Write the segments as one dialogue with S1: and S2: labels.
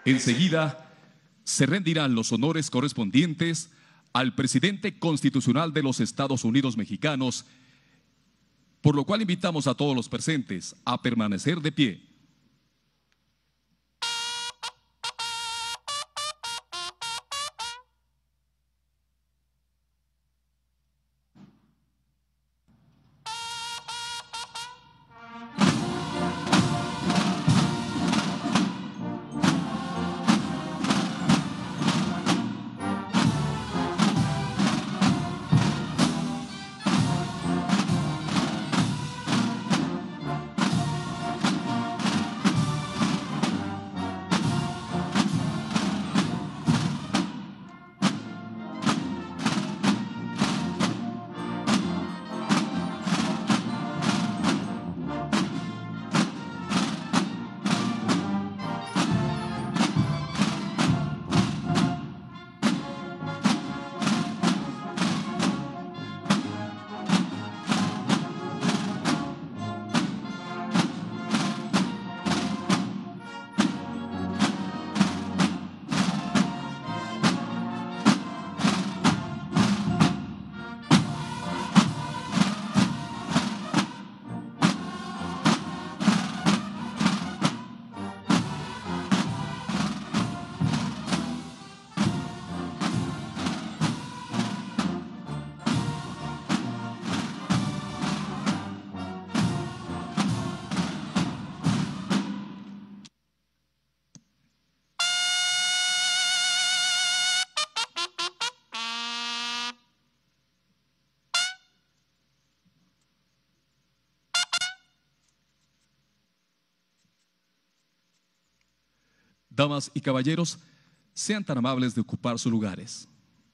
S1: Enseguida se rendirán los honores correspondientes al presidente constitucional de los Estados Unidos mexicanos, por lo cual invitamos a todos los presentes a permanecer de pie. Damas y caballeros, sean tan amables de ocupar sus lugares.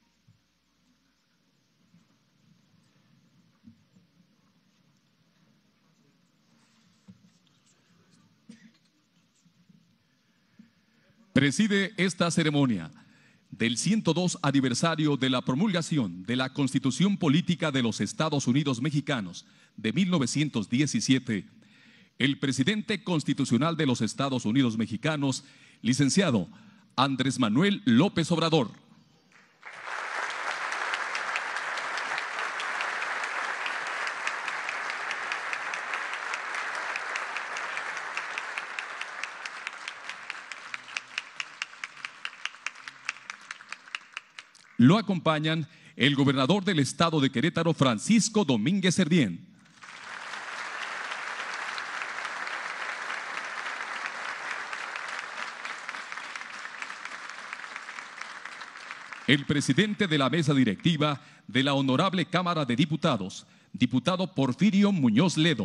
S1: Preside esta ceremonia del 102 aniversario de la promulgación de la Constitución Política de los Estados Unidos Mexicanos de 1917, el presidente constitucional de los Estados Unidos Mexicanos, licenciado Andrés Manuel López Obrador. Lo acompañan el gobernador del estado de Querétaro, Francisco Domínguez Servién. El presidente de la mesa directiva de la Honorable Cámara de Diputados, diputado Porfirio Muñoz Ledo.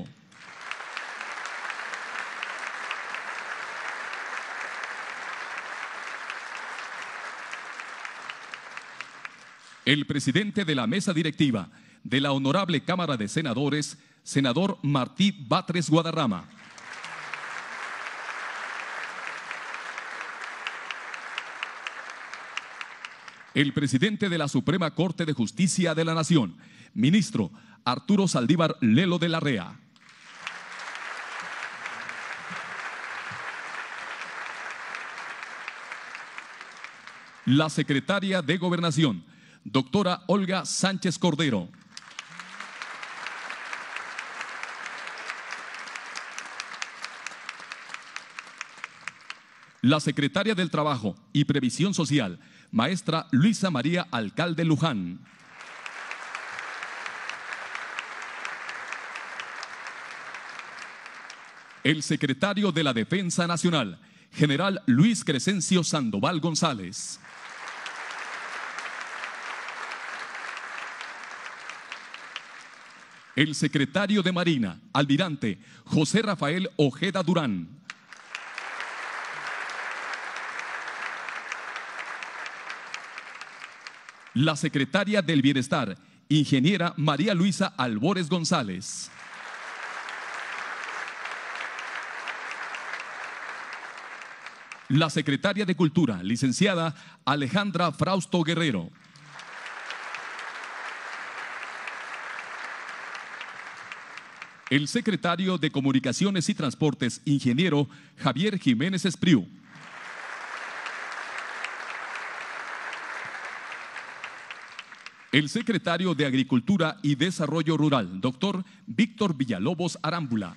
S1: El presidente de la mesa directiva de la Honorable Cámara de Senadores, senador Martí Batres Guadarrama. El presidente de la Suprema Corte de Justicia de la Nación, ministro Arturo Saldívar Lelo de la Rea. La secretaria de Gobernación, doctora Olga Sánchez Cordero. La secretaria del Trabajo y Previsión Social, maestra Luisa María Alcalde Luján. El secretario de la Defensa Nacional, general Luis Crescencio Sandoval González. El secretario de Marina, almirante José Rafael Ojeda Durán. La secretaria del Bienestar, ingeniera María Luisa Albores González. La secretaria de Cultura, licenciada Alejandra Frausto Guerrero. El secretario de Comunicaciones y Transportes, ingeniero Javier Jiménez Espriu. el secretario de Agricultura y Desarrollo Rural, doctor Víctor Villalobos Arámbula.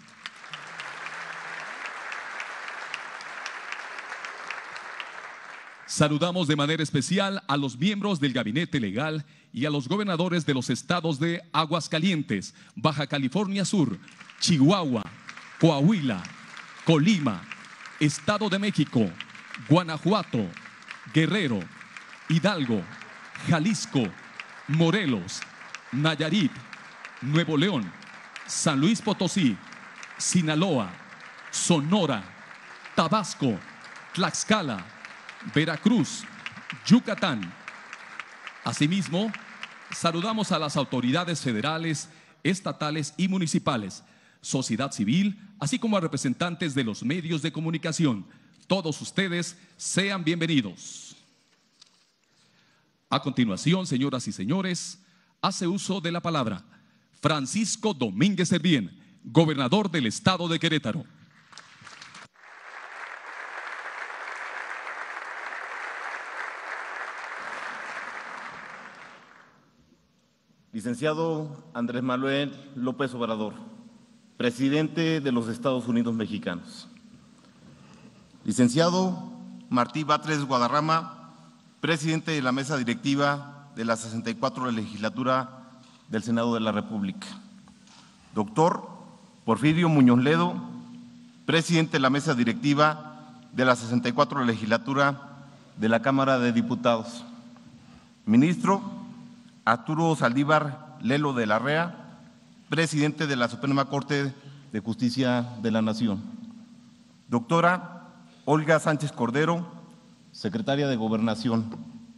S1: Saludamos de manera especial a los miembros del Gabinete Legal y a los gobernadores de los estados de Aguascalientes, Baja California Sur, Chihuahua, Coahuila, Colima, Estado de México, Guanajuato, Guerrero, Hidalgo, Jalisco, Morelos, Nayarit, Nuevo León, San Luis Potosí, Sinaloa, Sonora, Tabasco, Tlaxcala, Veracruz, Yucatán. Asimismo, saludamos a las autoridades federales, estatales y municipales, sociedad civil, así como a representantes de los medios de comunicación. Todos ustedes sean bienvenidos. A continuación, señoras y señores, hace uso de la palabra Francisco Domínguez Servién, gobernador del estado de Querétaro.
S2: Licenciado Andrés Manuel López Obrador, presidente de los Estados Unidos mexicanos. Licenciado Martí Batres Guadarrama, presidente de la mesa directiva de la 64 legislatura del Senado de la República. Doctor Porfirio Muñoz Ledo, presidente de la mesa directiva de la 64 legislatura de la Cámara de Diputados. Ministro Arturo Saldívar Lelo de la Rea, presidente de la Suprema Corte de Justicia de la Nación. Doctora Olga Sánchez Cordero, secretaria de Gobernación.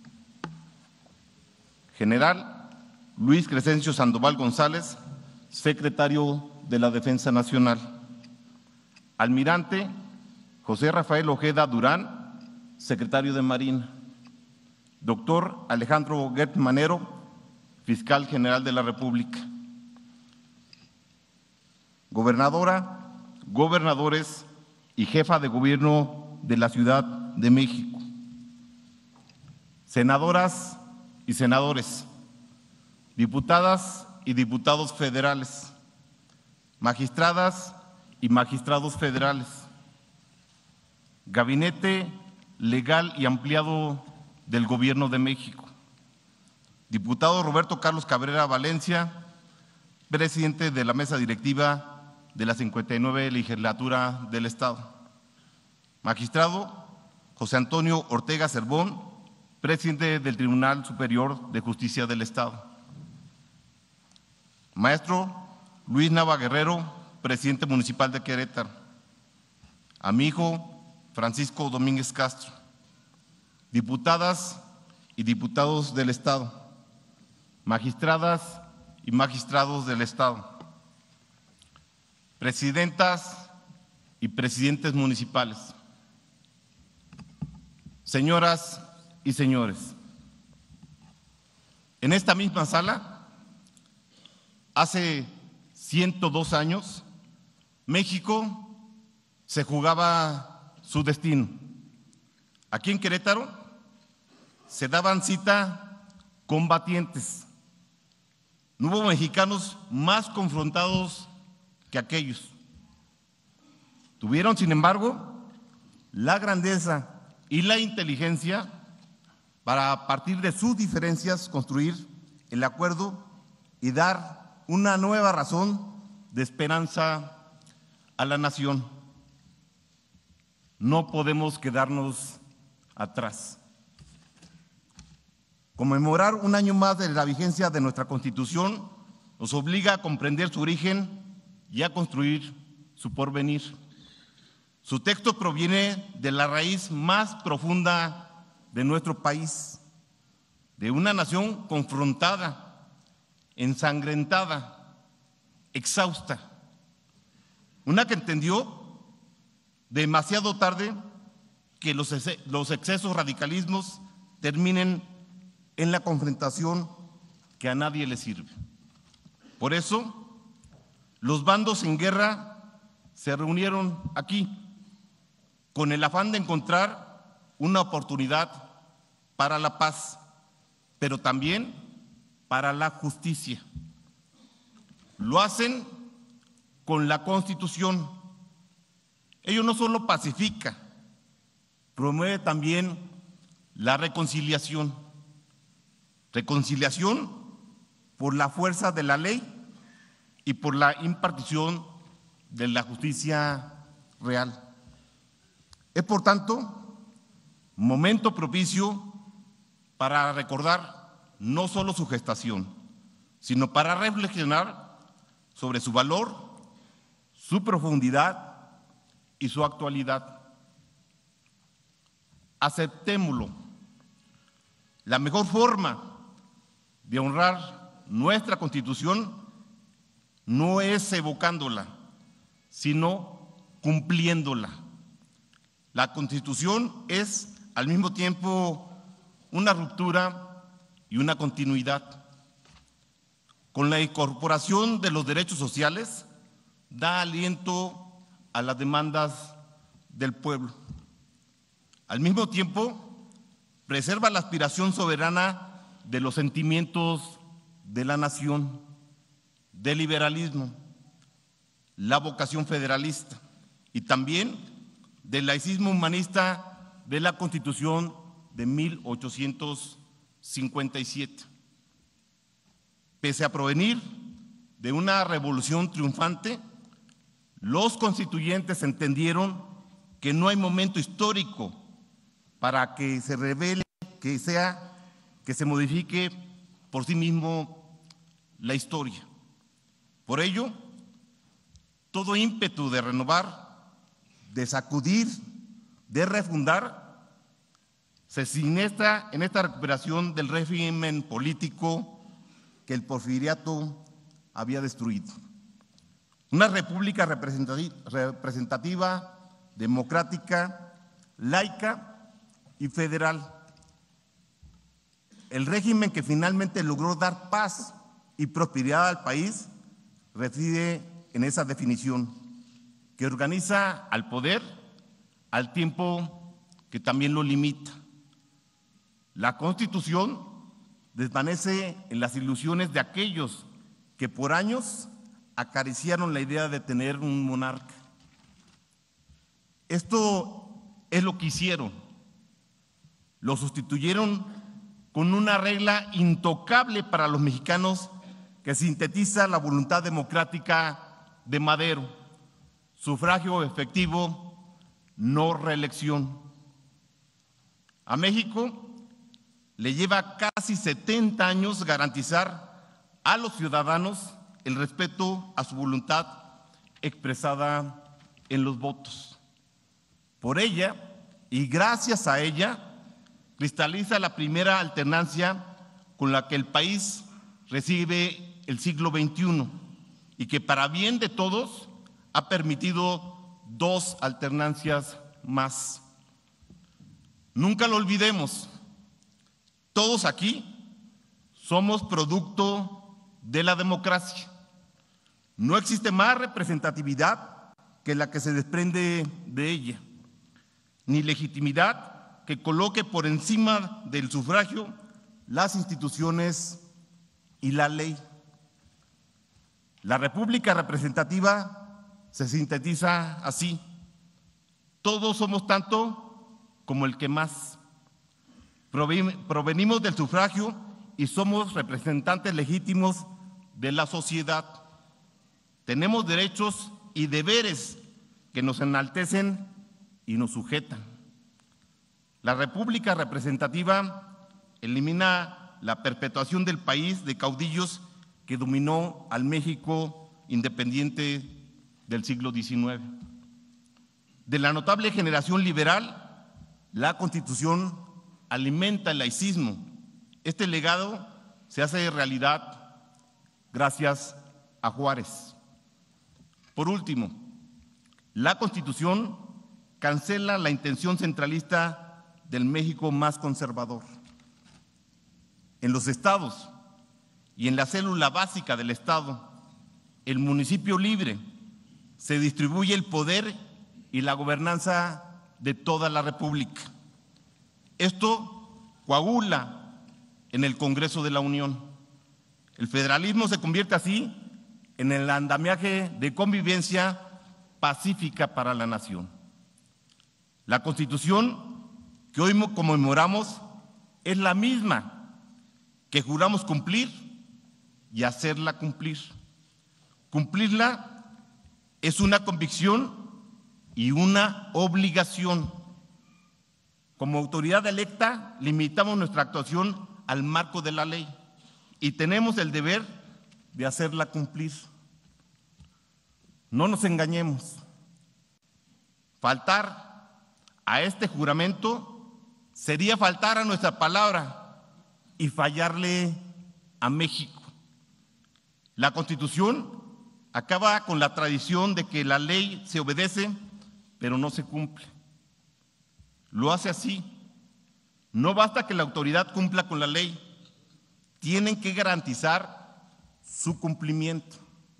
S2: General Luis Crescencio Sandoval González, secretario de la Defensa Nacional. Almirante José Rafael Ojeda Durán, secretario de Marina. Doctor Alejandro Gertz Manero, fiscal general de la República. Gobernadora, gobernadores y jefa de gobierno de la Ciudad de México. Senadoras y senadores, diputadas y diputados federales, magistradas y magistrados federales, gabinete legal y ampliado del Gobierno de México. Diputado Roberto Carlos Cabrera Valencia, presidente de la mesa directiva de la 59 legislatura del Estado. Magistrado José Antonio Ortega Cervón, presidente del Tribunal Superior de Justicia del Estado. Maestro Luis Nava Guerrero, presidente municipal de Querétaro. A mi hijo Francisco Domínguez Castro. Diputadas y diputados del Estado. Magistradas y magistrados del Estado, presidentas y presidentes municipales, señoras y señores. En esta misma sala, hace 102 años, México se jugaba su destino. Aquí en Querétaro se daban cita combatientes. No hubo mexicanos más confrontados que aquellos. Tuvieron, sin embargo, la grandeza y la inteligencia para, a partir de sus diferencias, construir el acuerdo y dar una nueva razón de esperanza a la nación. No podemos quedarnos atrás. Conmemorar un año más de la vigencia de nuestra Constitución nos obliga a comprender su origen y a construir su porvenir. Su texto proviene de la raíz más profunda de nuestro país, de una nación confrontada, ensangrentada, exhausta, una que entendió demasiado tarde que los excesos radicalismos terminen en la confrontación que a nadie le sirve. Por eso, los bandos en guerra se reunieron aquí con el afán de encontrar una oportunidad para la paz, pero también para la justicia. Lo hacen con la Constitución. Ello no solo pacifica, promueve también la reconciliación. Reconciliación por la fuerza de la ley y por la impartición de la justicia real. Es, por tanto, momento propicio para recordar no solo su gestación, sino para reflexionar sobre su valor, su profundidad y su actualidad. Aceptémoslo. La mejor forma de honrar nuestra Constitución no es evocándola, sino cumpliéndola. La Constitución es al mismo tiempo una ruptura y una continuidad. Con la incorporación de los derechos sociales, da aliento a las demandas del pueblo. Al mismo tiempo, preserva la aspiración soberana de los sentimientos de la nación, del liberalismo, la vocación federalista y también del laicismo humanista de la Constitución de 1857. Pese a provenir de una revolución triunfante, los constituyentes entendieron que no hay momento histórico para que se revele, que se modifique por sí mismo la historia. Por ello, todo ímpetu de renovar, de sacudir, de refundar, se sinestra en esta recuperación del régimen político que el porfiriato había destruido. Una república representativa, democrática, laica y federal. El régimen que finalmente logró dar paz y prosperidad al país reside en esa definición, que organiza al poder al tiempo que también lo limita. La Constitución desvanece en las ilusiones de aquellos que por años acariciaron la idea de tener un monarca. Esto es lo que hicieron. Lo sustituyeron con una regla intocable para los mexicanos que sintetiza la voluntad democrática de Madero: sufragio efectivo, no reelección. A México le lleva casi 70 años garantizar a los ciudadanos el respeto a su voluntad expresada en los votos. Por ella, y gracias a ella, cristaliza la primera alternancia con la que el país recibe el siglo XXI y que, para bien de todos, ha permitido dos alternancias más. Nunca lo olvidemos, todos aquí somos producto de la democracia. No existe más representatividad que la que se desprende de ella, ni legitimidad que coloque por encima del sufragio las instituciones y la ley. La república representativa se sintetiza así: todos somos tanto como el que más. Provenimos del sufragio y somos representantes legítimos de la sociedad. Tenemos derechos y deberes que nos enaltecen y nos sujetan. La república representativa elimina la perpetuación del país de caudillos que dominó al México independiente del siglo XIX. De la notable generación liberal, la Constitución alimenta el laicismo. Este legado se hace realidad gracias a Juárez. Por último, la Constitución cancela la intención centralista del México más conservador. En los estados y en la célula básica del Estado, el municipio libre, se distribuye el poder y la gobernanza de toda la República. Esto coagula en el Congreso de la Unión. El federalismo se convierte así en el andamiaje de convivencia pacífica para la nación. La Constitución que hoy conmemoramos es la misma que juramos cumplir y hacerla cumplir. Cumplirla es una convicción y una obligación. Como autoridad electa, limitamos nuestra actuación al marco de la ley y tenemos el deber de hacerla cumplir. No nos engañemos. Faltar a este juramento sería faltar a nuestra palabra y fallarle a México. La Constitución acaba con la tradición de que la ley se obedece, pero no se cumple. Lo hace así. No basta que la autoridad cumpla con la ley, tienen que garantizar su cumplimiento.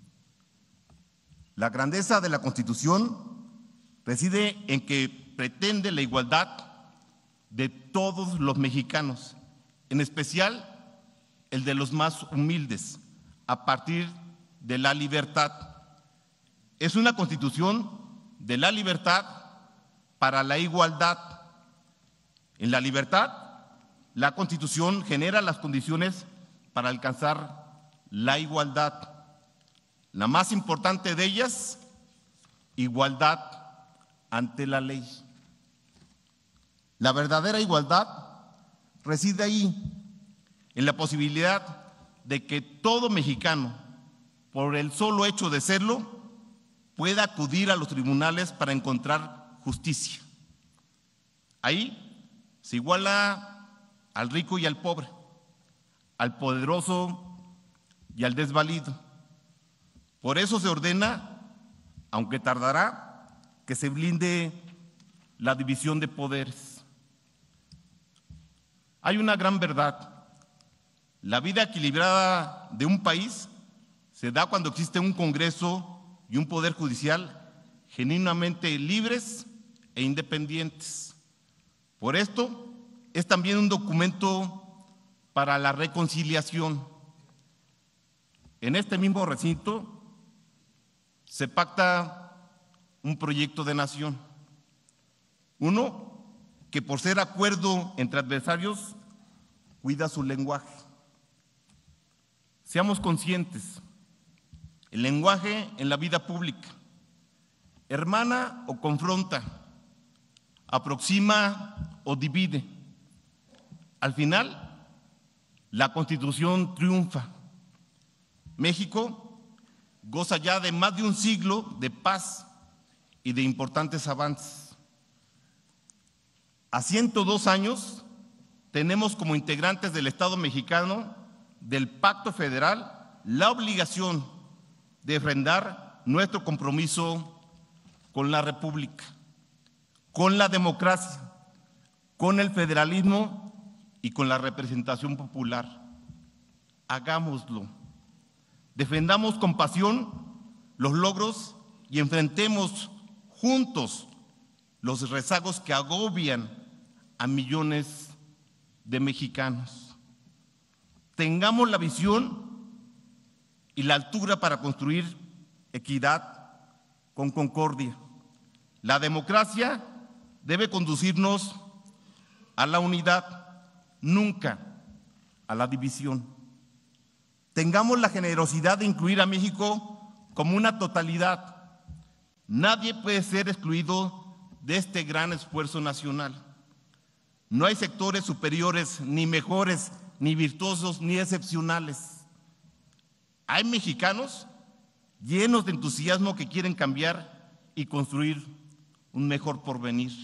S2: La grandeza de la Constitución reside en que pretende la igualdad de todos los mexicanos, en especial el de los más humildes, a partir de la libertad. Es una Constitución de la libertad para la igualdad. En la libertad, la Constitución genera las condiciones para alcanzar la igualdad. La más importante de ellas, igualdad ante la ley. La verdadera igualdad reside ahí, en la posibilidad de que todo mexicano, por el solo hecho de serlo, pueda acudir a los tribunales para encontrar justicia. Ahí se iguala al rico y al pobre, al poderoso y al desvalido. Por eso se ordena, aunque tardará, que se blinde la división de poderes. Hay una gran verdad. La vida equilibrada de un país se da cuando existe un Congreso y un Poder Judicial genuinamente libres e independientes. Por esto, es también un documento para la reconciliación. En este mismo recinto se pacta un proyecto de nación. Uno que, por ser acuerdo entre adversarios, cuida su lenguaje. Seamos conscientes, el lenguaje en la vida pública hermana o confronta, aproxima o divide. Al final, la Constitución triunfa. México goza ya de más de un siglo de paz y de importantes avances. A 102 años tenemos como integrantes del Estado mexicano del Pacto Federal la obligación de refrendar nuestro compromiso con la República, con la democracia, con el federalismo y con la representación popular. Hagámoslo. Defendamos con pasión los logros y enfrentemos juntos los rezagos que agobian a millones de mexicanos. Tengamos la visión y la altura para construir equidad con concordia. La democracia debe conducirnos a la unidad, nunca a la división. Tengamos la generosidad de incluir a México como una totalidad. Nadie puede ser excluido de este gran esfuerzo nacional. No hay sectores superiores, ni mejores, ni virtuosos, ni excepcionales. Hay mexicanos llenos de entusiasmo que quieren cambiar y construir un mejor porvenir.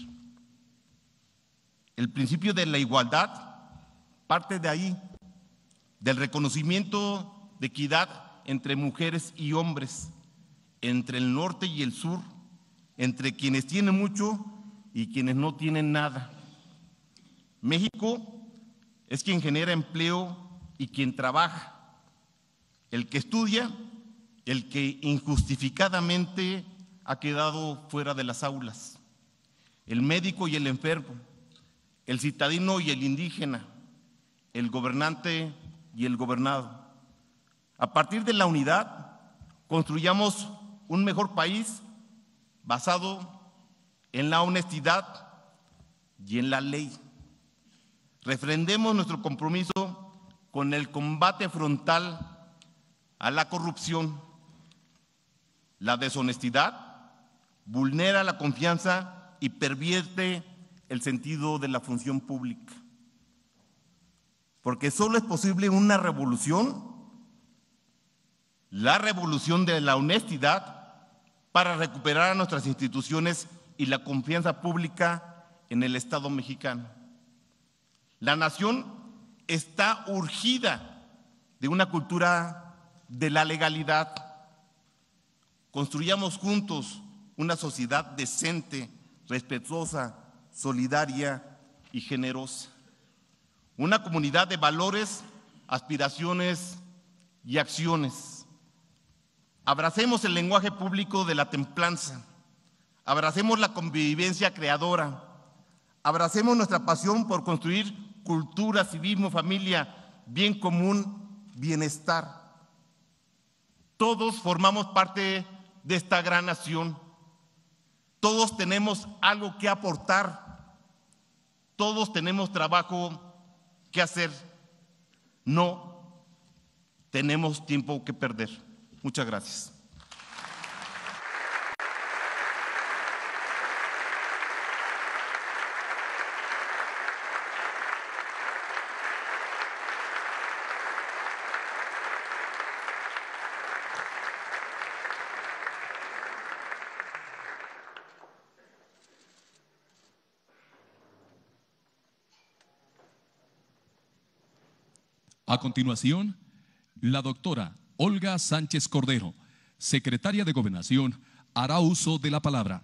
S2: El principio de la igualdad parte de ahí, del reconocimiento de equidad entre mujeres y hombres, entre el norte y el sur, entre quienes tienen mucho y quienes no tienen nada. México es quien genera empleo y quien trabaja, el que estudia, el que injustificadamente ha quedado fuera de las aulas, el médico y el enfermo, el citadino y el indígena, el gobernante y el gobernado. A partir de la unidad, construyamos un mejor país basado en la honestidad y en la ley. Refrendemos nuestro compromiso con el combate frontal a la corrupción. La deshonestidad vulnera la confianza y pervierte el sentido de la función pública. Porque solo es posible una revolución, la revolución de la honestidad, para recuperar nuestras instituciones y la confianza pública en el Estado mexicano. La nación está urgida de una cultura de la legalidad. Construyamos juntos una sociedad decente, respetuosa, solidaria y generosa. Una comunidad de valores, aspiraciones y acciones. Abracemos el lenguaje público de la templanza. Abracemos la convivencia creadora. Abracemos nuestra pasión por construir cultura, civismo, familia, bien común, bienestar. Todos formamos parte de esta gran nación. Todos tenemos algo que aportar. Todos tenemos trabajo que hacer. No tenemos tiempo que perder. Muchas gracias.
S1: A continuación, la doctora Olga Sánchez Cordero, secretaria de Gobernación, hará uso de la palabra.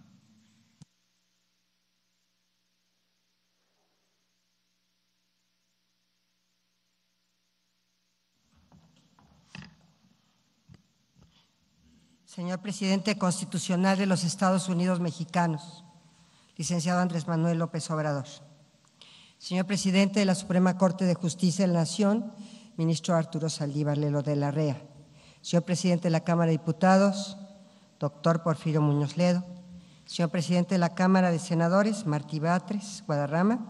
S3: Señor Presidente Constitucional de los Estados Unidos Mexicanos, licenciado Andrés Manuel López Obrador. Señor Presidente de la Suprema Corte de Justicia de la Nación, Ministro Arturo Saldívar Lelo de la Rea. Señor Presidente de la Cámara de Diputados, doctor Porfirio Muñoz Ledo. Señor Presidente de la Cámara de Senadores, Martí Batres Guadarrama.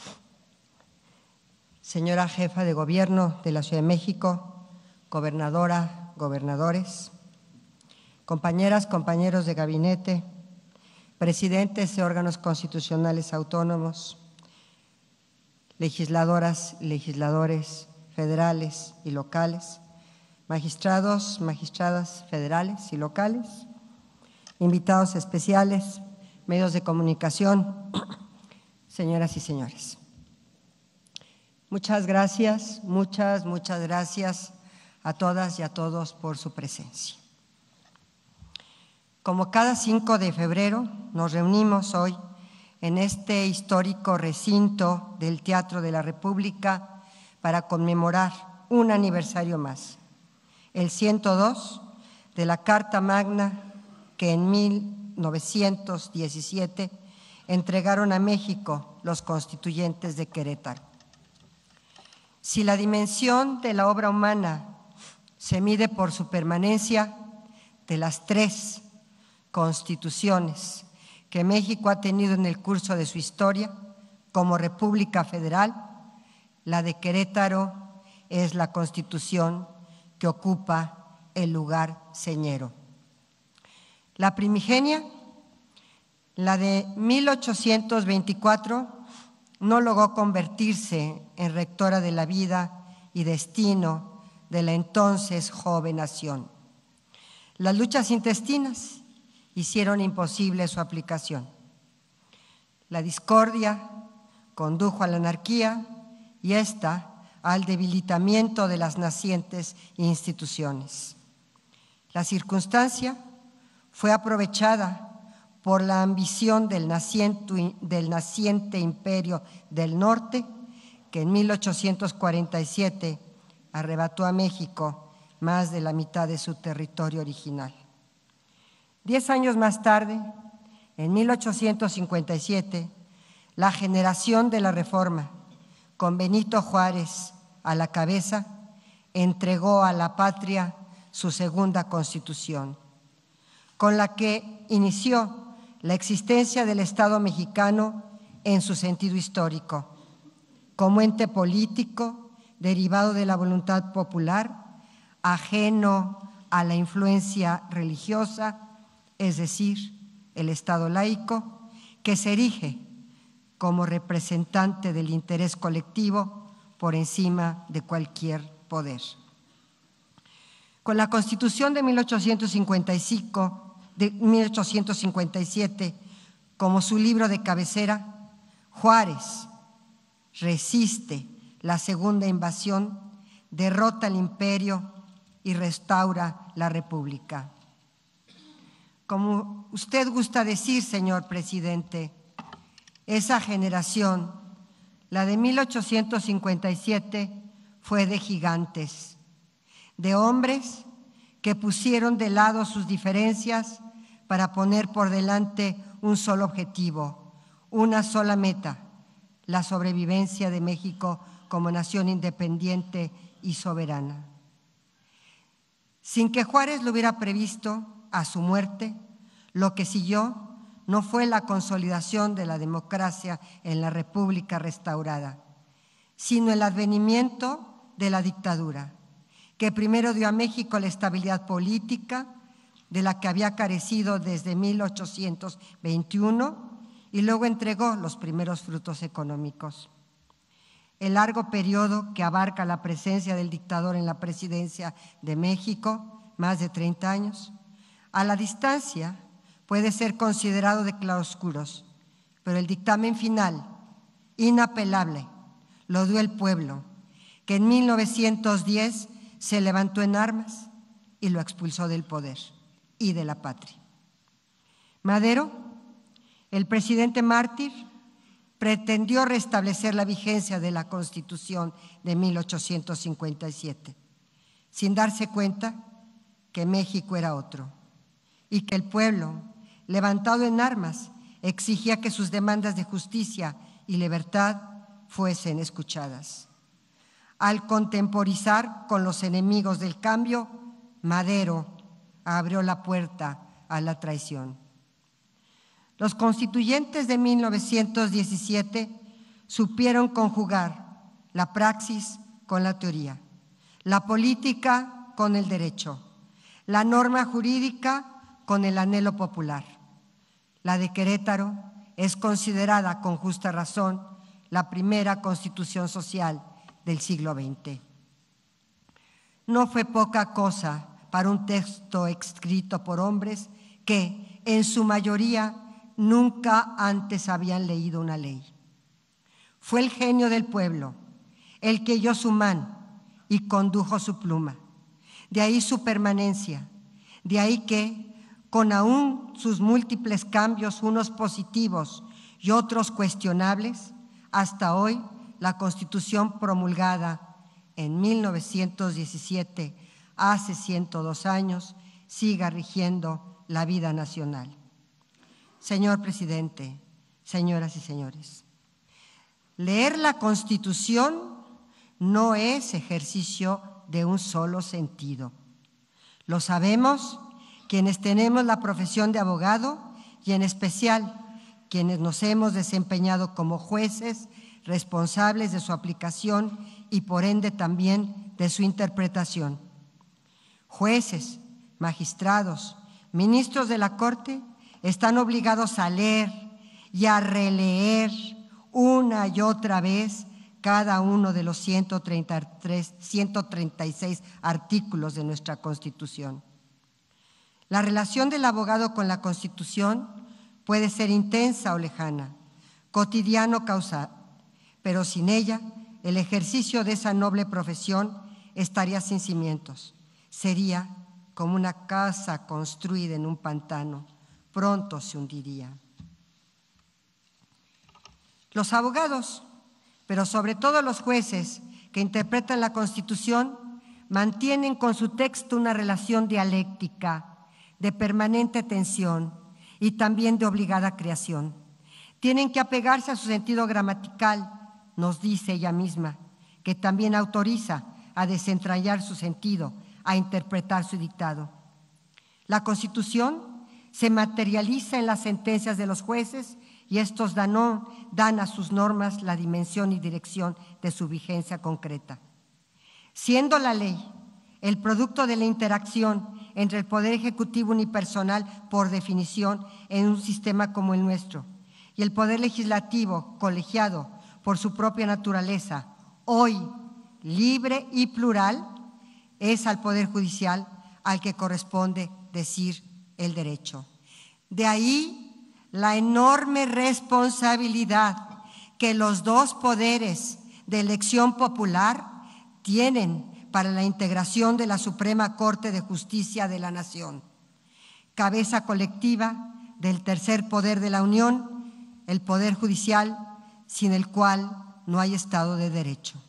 S3: Señora Jefa de Gobierno de la Ciudad de México, Gobernadora, gobernadores. Compañeras, compañeros de gabinete, presidentes de órganos constitucionales autónomos, legisladoras, legisladores federales y locales, magistrados, magistradas federales y locales, invitados especiales, medios de comunicación, señoras y señores. Muchas gracias, muchas gracias a todas y a todos por su presencia. Como cada 5 de febrero, nos reunimos hoy en este histórico recinto del Teatro de la República para conmemorar un aniversario más, el 102 de la Carta Magna que en 1917 entregaron a México los constituyentes de Querétaro. Si la dimensión de la obra humana se mide por su permanencia, de las 3 constituciones que México ha tenido en el curso de su historia como República Federal, la de Querétaro es la constitución que ocupa el lugar señero. La primigenia, la de 1824, no logró convertirse en rectora de la vida y destino de la entonces joven nación. Las luchas intestinas hicieron imposible su aplicación. La discordia condujo a la anarquía y esta al debilitamiento de las nacientes instituciones. La circunstancia fue aprovechada por la ambición del naciente imperio del norte, que en 1847 arrebató a México más de la mitad de su territorio original. 10 años más tarde, en 1857, la generación de la Reforma, con Benito Juárez a la cabeza, entregó a la patria su segunda Constitución, con la que inició la existencia del Estado mexicano en su sentido histórico, como ente político derivado de la voluntad popular, ajeno a la influencia religiosa, es decir, el Estado laico, que se erige como representante del interés colectivo por encima de cualquier poder. Con la Constitución de 1857 como su libro de cabecera, Juárez resiste la segunda invasión, derrota al imperio y restaura la República. Como usted gusta decir, señor presidente, esa generación, la de 1857, fue de gigantes, de hombres que pusieron de lado sus diferencias para poner por delante un solo objetivo, una sola meta: la sobrevivencia de México como nación independiente y soberana. Sin que Juárez lo hubiera previsto, a su muerte, lo que siguió no fue la consolidación de la democracia en la República restaurada, sino el advenimiento de la dictadura, que primero dio a México la estabilidad política de la que había carecido desde 1821 y luego entregó los primeros frutos económicos. El largo periodo que abarca la presencia del dictador en la presidencia de México, más de 30 años, a la distancia puede ser considerado de claroscuros, pero el dictamen final, inapelable, lo dio el pueblo, que en 1910 se levantó en armas y lo expulsó del poder y de la patria. Madero, el presidente mártir, pretendió restablecer la vigencia de la Constitución de 1857, sin darse cuenta que México era otro y que el pueblo, levantado en armas, exigía que sus demandas de justicia y libertad fuesen escuchadas. Al contemporizar con los enemigos del cambio, Madero abrió la puerta a la traición. Los constituyentes de 1917 supieron conjugar la praxis con la teoría, la política con el derecho, la norma jurídica con el anhelo popular. La de Querétaro es considerada con justa razón la primera constitución social del siglo XX. No fue poca cosa para un texto escrito por hombres que, en su mayoría, nunca antes habían leído una ley. Fue el genio del pueblo el que halló su mano y condujo su pluma. De ahí su permanencia, de ahí que, con aún sus múltiples cambios, unos positivos y otros cuestionables, hasta hoy la Constitución promulgada en 1917, hace 102 años, siga rigiendo la vida nacional. Señor presidente, señoras y señores, leer la Constitución no es ejercicio de un solo sentido. Lo sabemos quienes tenemos la profesión de abogado y en especial quienes nos hemos desempeñado como jueces responsables de su aplicación y por ende también de su interpretación. Jueces, magistrados, ministros de la Corte están obligados a leer y a releer una y otra vez cada uno de los 136 artículos de nuestra Constitución. La relación del abogado con la Constitución puede ser intensa o lejana, cotidiana o causal, pero sin ella el ejercicio de esa noble profesión estaría sin cimientos. Sería como una casa construida en un pantano, pronto se hundiría. Los abogados, pero sobre todo los jueces que interpretan la Constitución, mantienen con su texto una relación dialéctica, de permanente tensión y también de obligada creación. Tienen que apegarse a su sentido gramatical, nos dice ella misma, que también autoriza a desentrañar su sentido, a interpretar su dictado. La Constitución se materializa en las sentencias de los jueces y estos dan a sus normas la dimensión y dirección de su vigencia concreta. Siendo la ley el producto de la interacción entre el Poder Ejecutivo unipersonal, por definición, en un sistema como el nuestro, y el Poder Legislativo, colegiado por su propia naturaleza, hoy libre y plural, es al Poder Judicial al que corresponde decir el derecho. De ahí la enorme responsabilidad que los dos poderes de elección popular tienen para la integración de la Suprema Corte de Justicia de la Nación, cabeza colectiva del tercer poder de la Unión, el Poder Judicial, sin el cual no hay Estado de Derecho.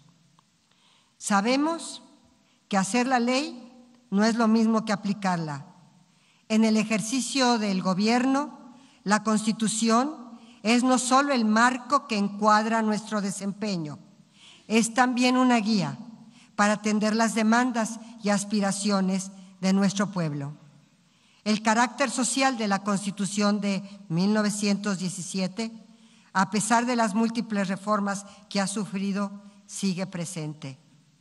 S3: Sabemos que hacer la ley no es lo mismo que aplicarla. En el ejercicio del gobierno, la Constitución es no solo el marco que encuadra nuestro desempeño, es también una guía para atender las demandas y aspiraciones de nuestro pueblo. El carácter social de la Constitución de 1917, a pesar de las múltiples reformas que ha sufrido, sigue presente.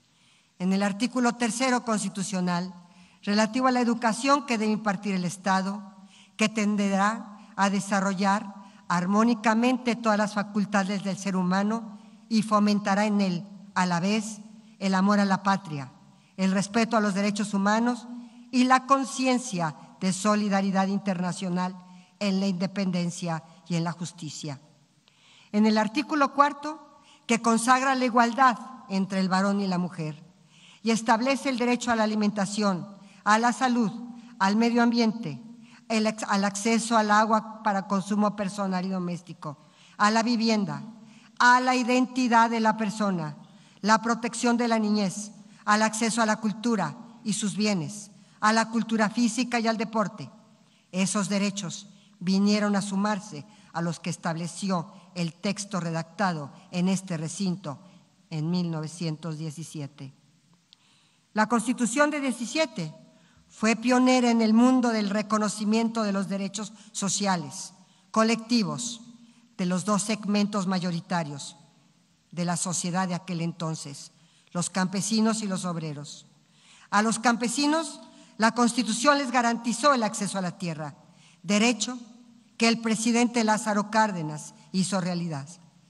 S3: En el artículo 3 constitucional, relativo a la educación que debe impartir el Estado, que tenderá a desarrollar armónicamente todas las facultades del ser humano y fomentará en él, a la vez, el amor a la patria, el respeto a los derechos humanos y la conciencia de solidaridad internacional en la independencia y en la justicia. En el artículo 4, que consagra la igualdad entre el varón y la mujer y establece el derecho a la alimentación, a la salud, al medio ambiente, al acceso al agua para consumo personal y doméstico, a la vivienda, a la identidad de la persona, la protección de la niñez, al acceso a la cultura y sus bienes, a la cultura física y al deporte. Esos derechos vinieron a sumarse a los que estableció el texto redactado en este recinto en 1917. La Constitución de 17 fue pionera en el mundo del reconocimiento de los derechos sociales, colectivos, de los dos segmentos mayoritarios de la sociedad de aquel entonces, los campesinos y los obreros. A los campesinos, la Constitución les garantizó el acceso a la tierra, derecho que el presidente Lázaro Cárdenas hizo realidad.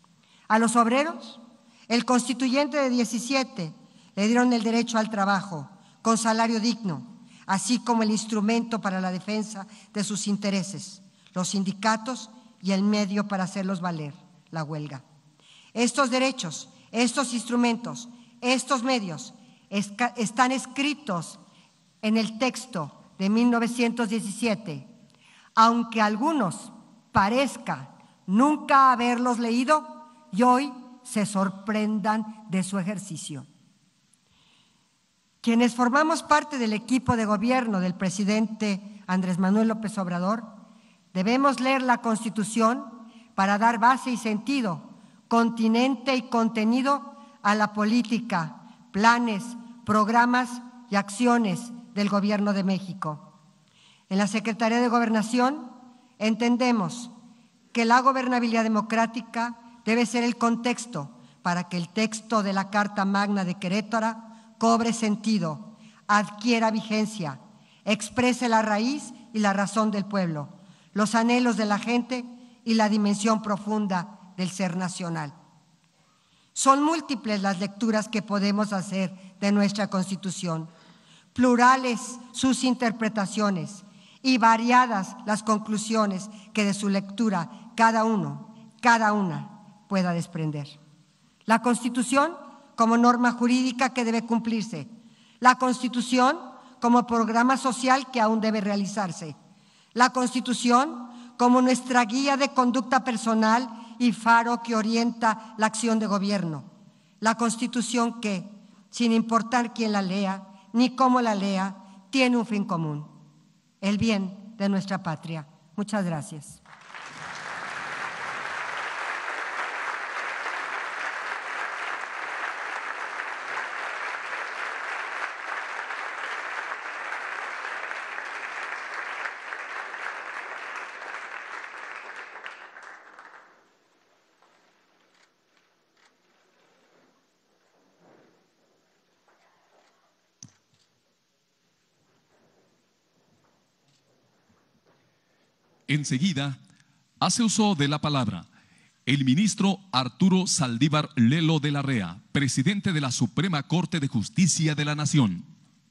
S3: A los obreros, el constituyente de 17 le dieron el derecho al trabajo con salario digno, así como el instrumento para la defensa de sus intereses, los sindicatos y el medio para hacerlos valer, la huelga. Estos derechos, estos instrumentos, estos medios están escritos en el texto de 1917, aunque a algunos parezca nunca haberlos leído y hoy se sorprendan de su ejercicio. Quienes formamos parte del equipo de gobierno del presidente Andrés Manuel López Obrador, debemos leer la Constitución para dar base y sentido, continente y contenido a la política, planes, programas y acciones del Gobierno de México. En la Secretaría de Gobernación entendemos que la gobernabilidad democrática debe ser el contexto para que el texto de la Carta Magna de Querétaro cobre sentido, adquiera vigencia, exprese la raíz y la razón del pueblo, los anhelos de la gente y la dimensión profunda del ser nacional. Son múltiples las lecturas que podemos hacer de nuestra Constitución, plurales sus interpretaciones y variadas las conclusiones que de su lectura cada una pueda desprender. La Constitución como norma jurídica que debe cumplirse, la Constitución como programa social que aún debe realizarse, la Constitución como nuestra guía de conducta personal y faro que orienta la acción de gobierno, la Constitución que, sin importar quién la lea ni cómo la lea, tiene un fin común, el bien de nuestra patria. Muchas gracias.
S1: Enseguida, hace uso de la palabra el ministro Arturo Saldívar Lelo de la Rea, presidente de la Suprema Corte de Justicia de la Nación.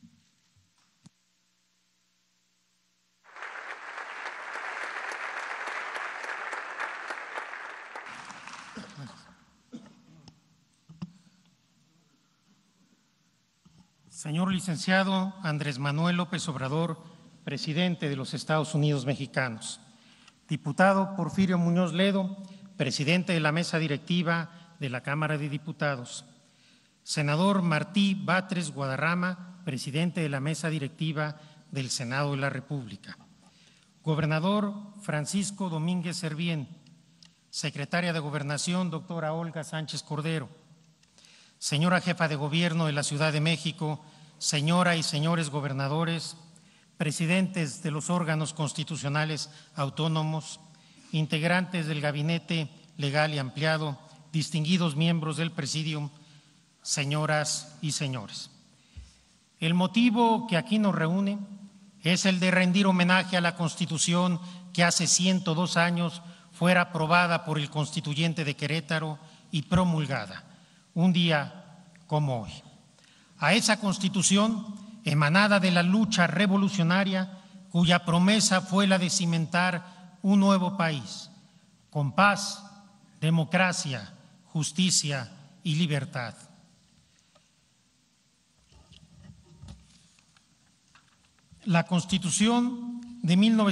S4: Señor licenciado Andrés Manuel López Obrador, presidente de los Estados Unidos mexicanos. Diputado Porfirio Muñoz Ledo, presidente de la mesa directiva de la Cámara de Diputados. Senador Martí Batres Guadarrama, presidente de la mesa directiva del Senado de la República. Gobernador Francisco Domínguez Servién. Secretaria de Gobernación, doctora Olga Sánchez Cordero. Señora jefa de Gobierno de la Ciudad de México, señora y señores gobernadores, presidentes de los órganos constitucionales autónomos, integrantes del Gabinete Legal y Ampliado, distinguidos miembros del Presidium, señoras y señores. El motivo que aquí nos reúne es el de rendir homenaje a la Constitución que hace 102 años fuera aprobada por el Constituyente de Querétaro y promulgada, un día como hoy. A esa Constitución, emanada de la lucha revolucionaria, cuya promesa fue la de cimentar un nuevo país, con paz, democracia, justicia y libertad. La Constitución de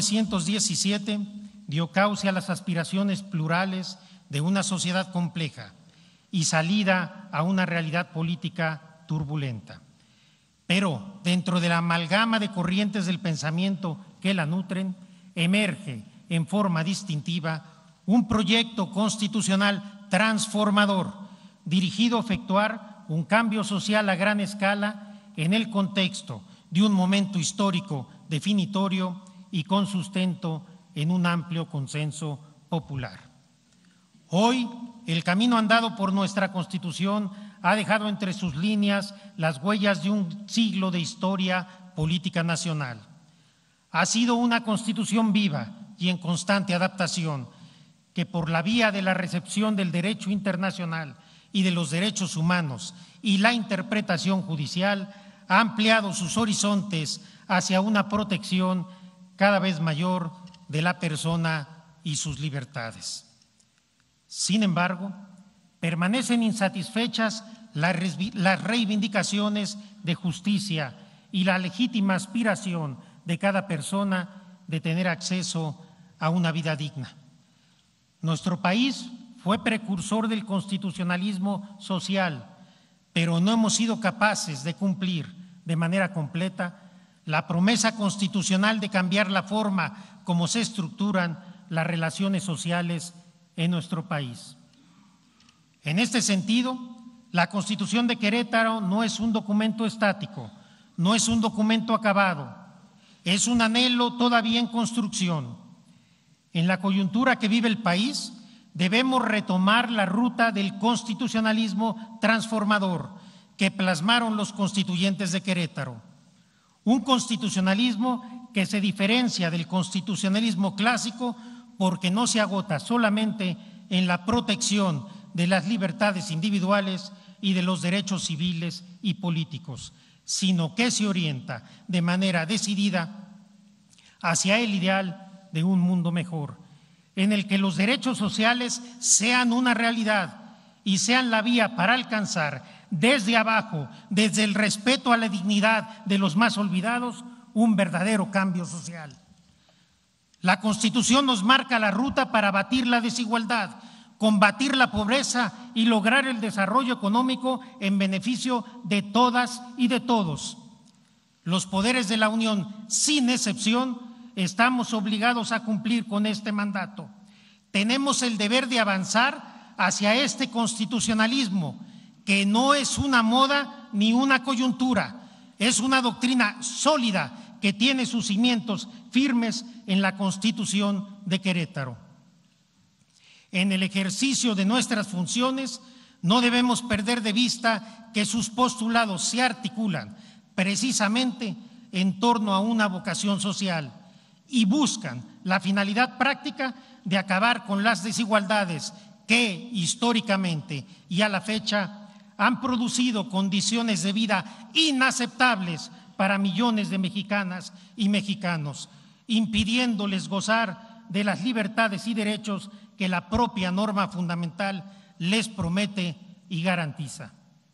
S4: 1917 dio cauce a las aspiraciones plurales de una sociedad compleja y salida a una realidad política turbulenta. Pero dentro de la amalgama de corrientes del pensamiento que la nutren, emerge en forma distintiva un proyecto constitucional transformador, dirigido a efectuar un cambio social a gran escala en el contexto de un momento histórico definitorio y con sustento en un amplio consenso popular. Hoy, el camino andado por nuestra Constitución ha dejado entre sus líneas las huellas de un siglo de historia política nacional. Ha sido una Constitución viva y en constante adaptación, que por la vía de la recepción del derecho internacional y de los derechos humanos y la interpretación judicial ha ampliado sus horizontes hacia una protección cada vez mayor de la persona y sus libertades. Sin embargo, permanecen insatisfechas las reivindicaciones de justicia y la legítima aspiración de cada persona de tener acceso a una vida digna. Nuestro país fue precursor del constitucionalismo social, pero no hemos sido capaces de cumplir de manera completa la promesa constitucional de cambiar la forma como se estructuran las relaciones sociales en nuestro país. En este sentido, la Constitución de Querétaro no es un documento estático, no es un documento acabado, es un anhelo todavía en construcción. En la coyuntura que vive el país, debemos retomar la ruta del constitucionalismo transformador que plasmaron los constituyentes de Querétaro. Un constitucionalismo que se diferencia del constitucionalismo clásico porque no se agota solamente en la protección de las libertades individuales y de los derechos civiles y políticos, sino que se orienta de manera decidida hacia el ideal de un mundo mejor, en el que los derechos sociales sean una realidad y sean la vía para alcanzar desde abajo, desde el respeto a la dignidad de los más olvidados, un verdadero cambio social. La Constitución nos marca la ruta para abatir la desigualdad, combatir la pobreza y lograr el desarrollo económico en beneficio de todas y de todos. Los poderes de la Unión, sin excepción, estamos obligados a cumplir con este mandato. Tenemos el deber de avanzar hacia este constitucionalismo, que no es una moda ni una coyuntura, es una doctrina sólida que tiene sus cimientos firmes en la Constitución de Querétaro. En el ejercicio de nuestras funciones, no debemos perder de vista que sus postulados se articulan precisamente en torno a una vocación social y buscan la finalidad práctica de acabar con las desigualdades que históricamente y a la fecha han producido condiciones de vida inaceptables para millones de mexicanas y mexicanos, impidiéndoles gozar de las libertades y derechos que la propia norma fundamental les promete y garantiza.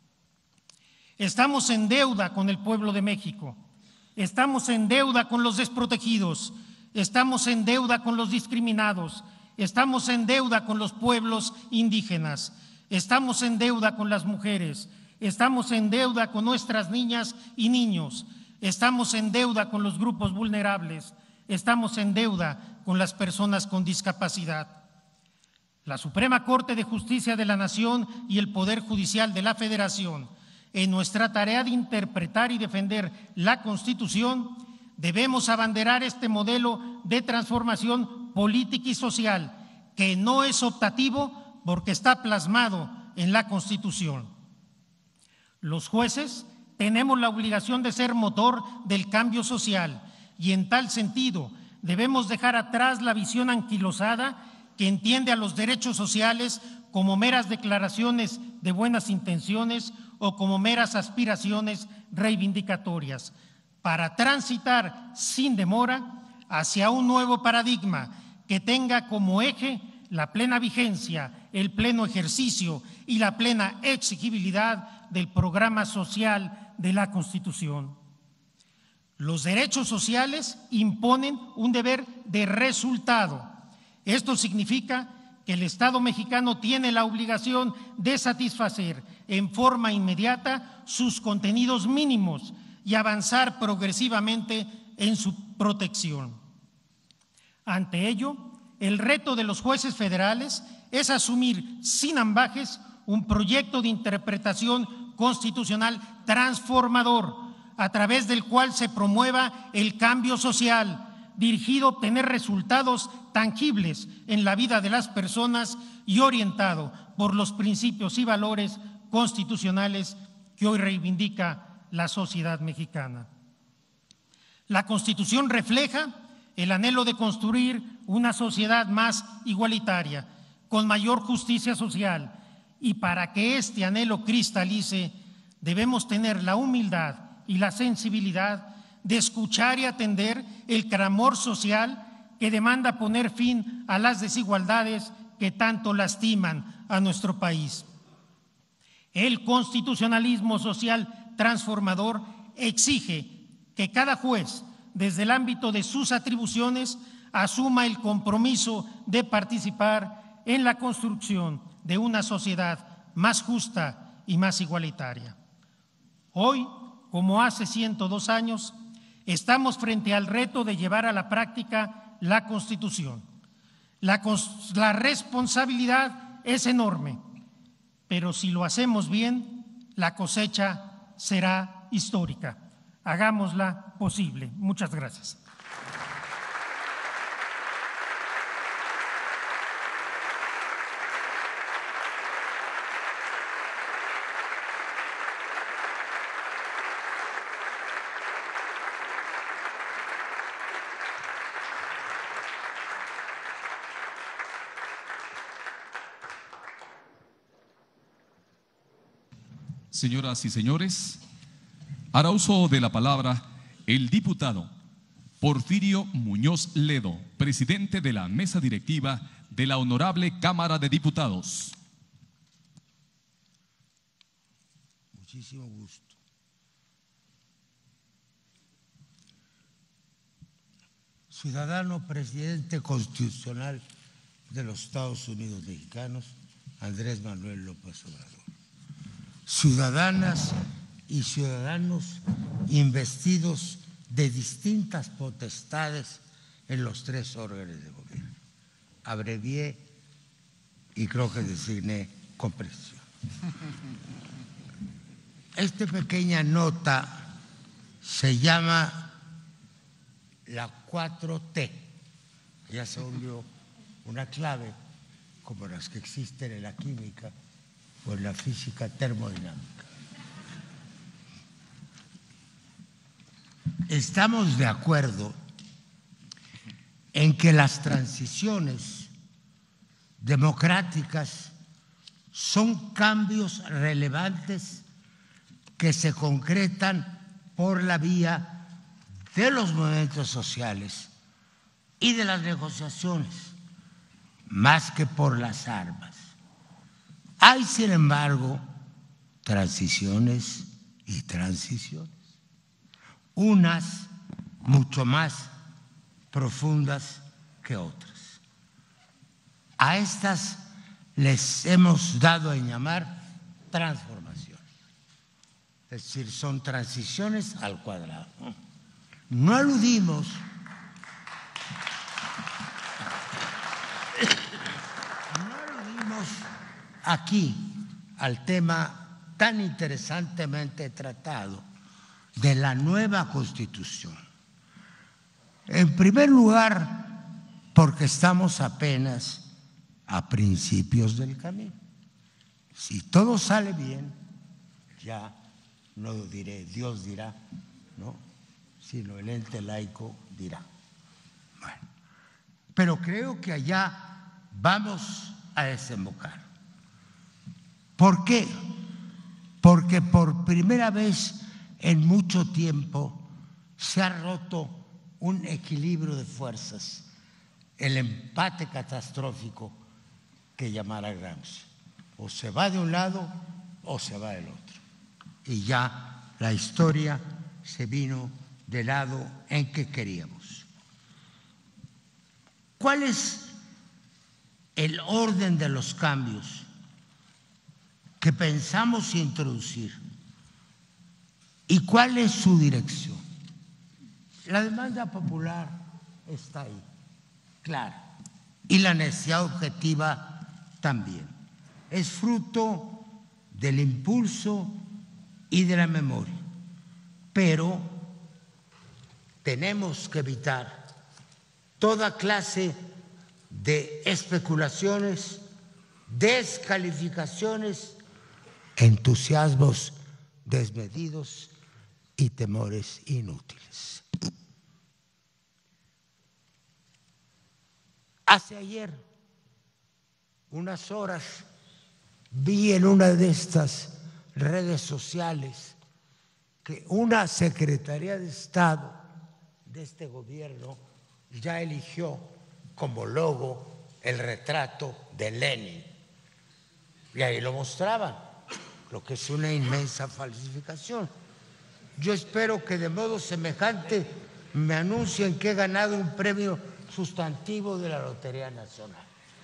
S4: Estamos en deuda con el pueblo de México, estamos en deuda con los desprotegidos, estamos en deuda con los discriminados, estamos en deuda con los pueblos indígenas, estamos en deuda con las mujeres, estamos en deuda con nuestras niñas y niños, estamos en deuda con los grupos vulnerables, estamos en deuda con las personas con discapacidad. La Suprema Corte de Justicia de la Nación y el Poder Judicial de la Federación, en nuestra tarea de interpretar y defender la Constitución, debemos abanderar este modelo de transformación política y social, que no es optativo porque está plasmado en la Constitución. Los jueces tenemos la obligación de ser motor del cambio social y en tal sentido debemos dejar atrás la visión anquilosada que entiende a los derechos sociales como meras declaraciones de buenas intenciones o como meras aspiraciones reivindicatorias, para transitar sin demora hacia un nuevo paradigma que tenga como eje la plena vigencia, el pleno ejercicio y la plena exigibilidad del programa social de la Constitución. Los derechos sociales imponen un deber de resultado. Esto significa que el Estado mexicano tiene la obligación de satisfacer en forma inmediata sus contenidos mínimos y avanzar progresivamente en su protección. Ante ello, el reto de los jueces federales es asumir sin ambajes un proyecto de interpretación constitucional transformador, a través del cual se promueva el cambio social, dirigido a obtener resultados tangibles en la vida de las personas y orientado por los principios y valores constitucionales que hoy reivindica la sociedad mexicana. La Constitución refleja el anhelo de construir una sociedad más igualitaria, con mayor justicia social, y para que este anhelo cristalice, debemos tener la humildad y la sensibilidad de escuchar y atender el clamor social que demanda poner fin a las desigualdades que tanto lastiman a nuestro país. El constitucionalismo social transformador exige que cada juez, desde el ámbito de sus atribuciones, asuma el compromiso de participar en la construcción de una sociedad más justa y más igualitaria. Hoy, como hace 102 años, estamos frente al reto de llevar a la práctica la Constitución. La responsabilidad es enorme, pero si lo hacemos bien, la cosecha será histórica. Hagámosla posible. Muchas gracias.
S1: Señoras y señores, hará uso de la palabra el diputado Porfirio Muñoz Ledo, presidente de la mesa directiva de la Honorable Cámara de Diputados.
S5: Muchísimo gusto. Ciudadano presidente constitucional de los Estados Unidos mexicanos, Andrés Manuel López Obrador. Ciudadanas y ciudadanos investidos de distintas potestades en los 3 órdenes de gobierno. Abrevié y creo que designé con precisión. Esta pequeña nota se llama la 4T. Ya se volvió una clave como las que existen en la química o en la física termodinámica. Estamos de acuerdo en que las transiciones democráticas son cambios relevantes que se concretan por la vía de los movimientos sociales y de las negociaciones, más que por las armas. Hay, sin embargo, transiciones y transiciones, unas mucho más profundas que otras. A estas les hemos dado en llamar transformación, es decir, son transiciones al cuadrado. No aludimos aquí al tema tan interesantemente tratado de la nueva Constitución. En primer lugar, porque estamos apenas a principios del camino. Si todo sale bien, ya no diré Dios dirá, ¿no?, sino el ente laico dirá. Bueno, pero creo que allá vamos a desembocar. ¿Por qué? Porque por primera vez en mucho tiempo se ha roto un equilibrio de fuerzas, el empate catastrófico que llamara Gramsci. O se va de un lado o se va del otro. Y ya la historia se vino del lado en que queríamos. ¿Cuál es el orden de los cambios que pensamos introducir y cuál es su dirección? La demanda popular está ahí, claro, y la necesidad objetiva también. Es fruto del impulso y de la memoria, pero tenemos que evitar toda clase de especulaciones, descalificaciones, entusiasmos desmedidos y temores inútiles. Hace ayer, unas horas, vi en una de estas redes sociales que una Secretaría de Estado de este gobierno ya eligió como logo el retrato de Lenin. Y ahí lo mostraban, lo que es una inmensa falsificación. Yo espero que de modo semejante me anuncien que he ganado un premio sustantivo de la Lotería Nacional.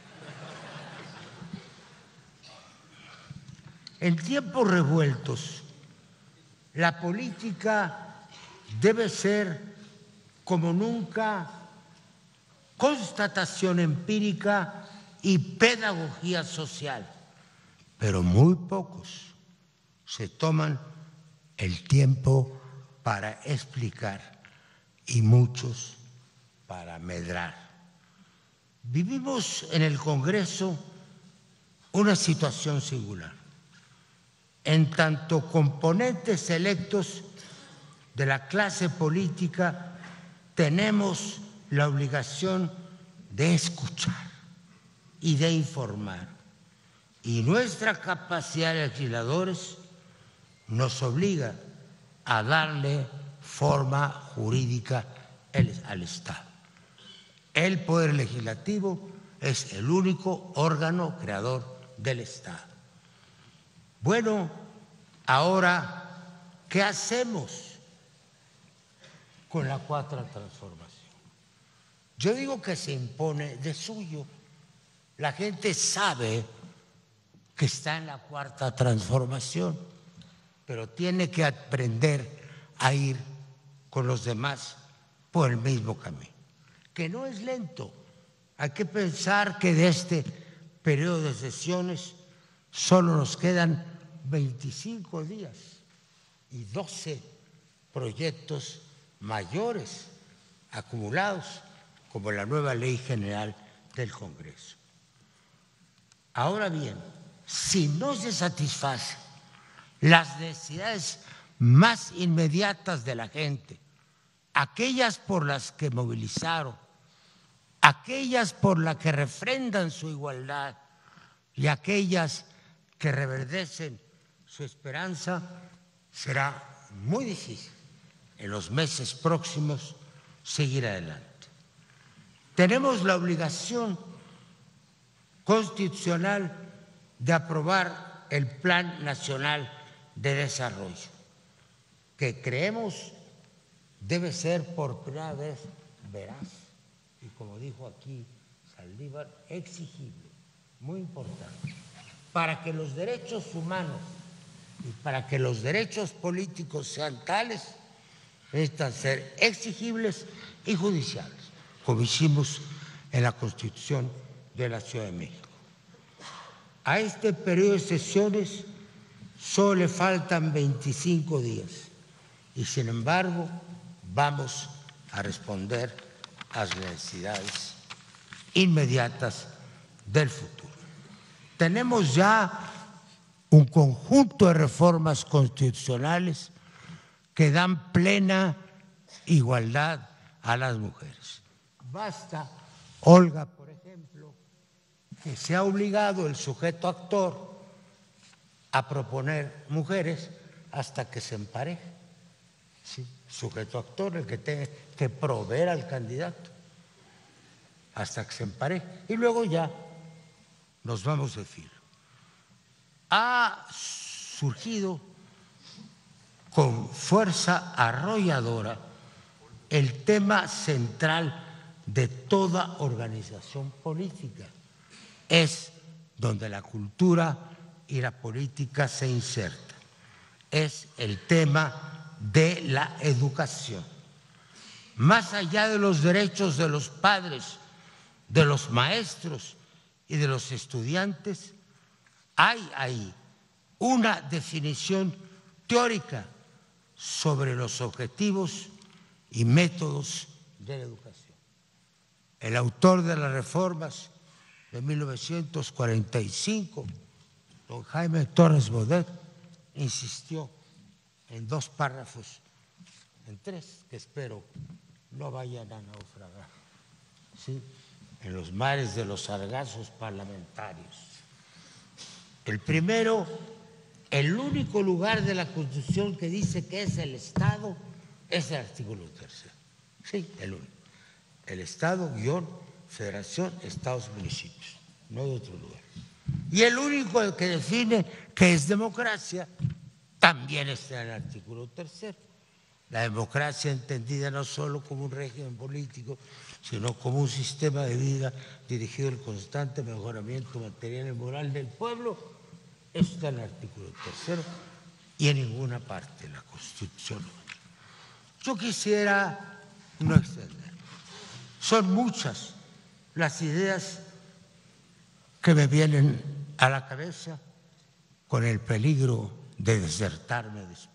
S5: En tiempos revueltos, la política debe ser como nunca constatación empírica y pedagogía social, pero muy pocos se toman el tiempo para explicar y muchos para medrar. Vivimos en el Congreso una situación singular. En tanto componentes electos de la clase política tenemos la obligación de escuchar y de informar. Y nuestra capacidad de legisladores nos obliga a darle forma jurídica al Estado. El Poder Legislativo es el único órgano creador del Estado. Bueno, ahora, ¿qué hacemos con la cuarta transformación? Yo digo que se impone de suyo. La gente sabe que está en la cuarta transformación, pero tiene que aprender a ir con los demás por el mismo camino, que no es lento. Hay que pensar que de este periodo de sesiones solo nos quedan 25 días y 12 proyectos mayores acumulados, como la nueva Ley General del Congreso. Ahora bien, si no se satisfacen las necesidades más inmediatas de la gente, aquellas por las que movilizaron aquellas por las que refrendan su igualdad y aquellas que reverdecen su esperanza, será muy difícil en los meses próximos seguir adelante. Tenemos la obligación constitucional de aprobar el Plan Nacional de Desarrollo, que creemos debe ser por primera vez veraz y, como dijo aquí Saldívar, exigible, muy importante, para que los derechos humanos y para que los derechos políticos sean tales, necesitan ser exigibles y judiciales, como hicimos en la Constitución de la Ciudad de México. A este periodo de sesiones solo le faltan 25 días y, sin embargo, vamos a responder a las necesidades inmediatas del futuro. Tenemos ya un conjunto de reformas constitucionales que dan plena igualdad a las mujeres. Basta, Olga, por ejemplo, que se ha obligado el sujeto actor a proponer mujeres hasta que se empareje. ¿Sí? Sujeto actor, el que tiene que proveer al candidato hasta que se empareje. Y luego ya nos vamos de filo. Ha surgido con fuerza arrolladora el tema central de toda organización política. Es donde la cultura y la política se insertan. Es el tema de la educación. Más allá de los derechos de los padres, de los maestros y de los estudiantes, hay ahí una definición teórica sobre los objetivos y métodos de la educación. El autor de las reformas de 1945, don Jaime Torres Bodet, insistió en 2 párrafos, en 3, que espero no vayan a naufragar, ¿sí?, en los mares de los sargazos parlamentarios. El primero, el único lugar de la Constitución que dice que es el Estado, es el artículo 3. Sí, el único. El Estado, Federación, Estados, municipios, no hay otro lugar. Y el único que define qué es democracia también está en el artículo 3. La democracia entendida no solo como un régimen político, sino como un sistema de vida dirigido al constante mejoramiento material y moral del pueblo, está en el artículo 3 y en ninguna parte de la Constitución. Yo quisiera no extender. Son muchas las ideas que me vienen a la cabeza con el peligro de desertarme después.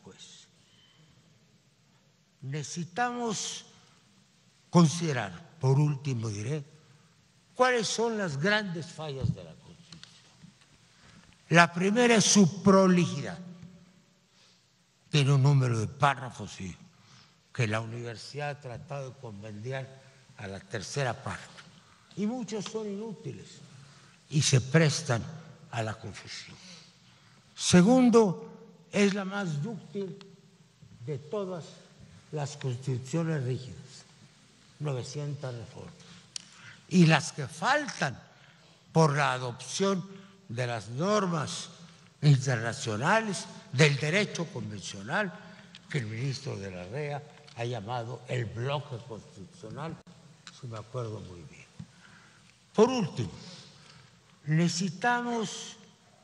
S5: Necesitamos considerar, por último diré, cuáles son las grandes fallas de la Constitución. La primera es su prolijidad. Tiene un número de párrafos y que la universidad ha tratado de convenir a la tercera parte. Y muchos son inútiles y se prestan a la confusión. Segundo, es la más dúctil de todas las constituciones rígidas, 900 reformas. Y las que faltan por la adopción de las normas internacionales, del derecho convencional, que el ministro de la REA ha llamado el bloque constitucional, si me acuerdo muy bien. Por último, necesitamos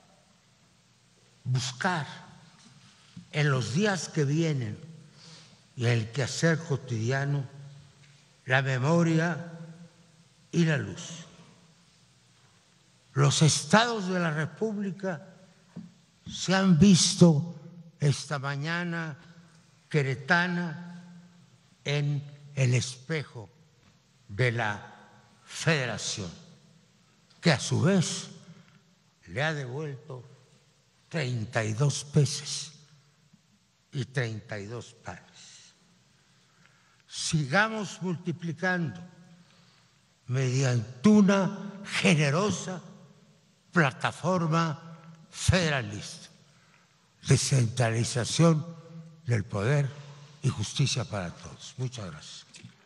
S5: buscar en los días que vienen y en el quehacer cotidiano la memoria y la luz. Los estados de la República se han visto esta mañana queretana en el espejo de la Federación, que a su vez le ha devuelto 32 peces y 32 panes. Sigamos multiplicando mediante una generosa plataforma federalista, descentralización del poder y justicia para todos. Muchas gracias.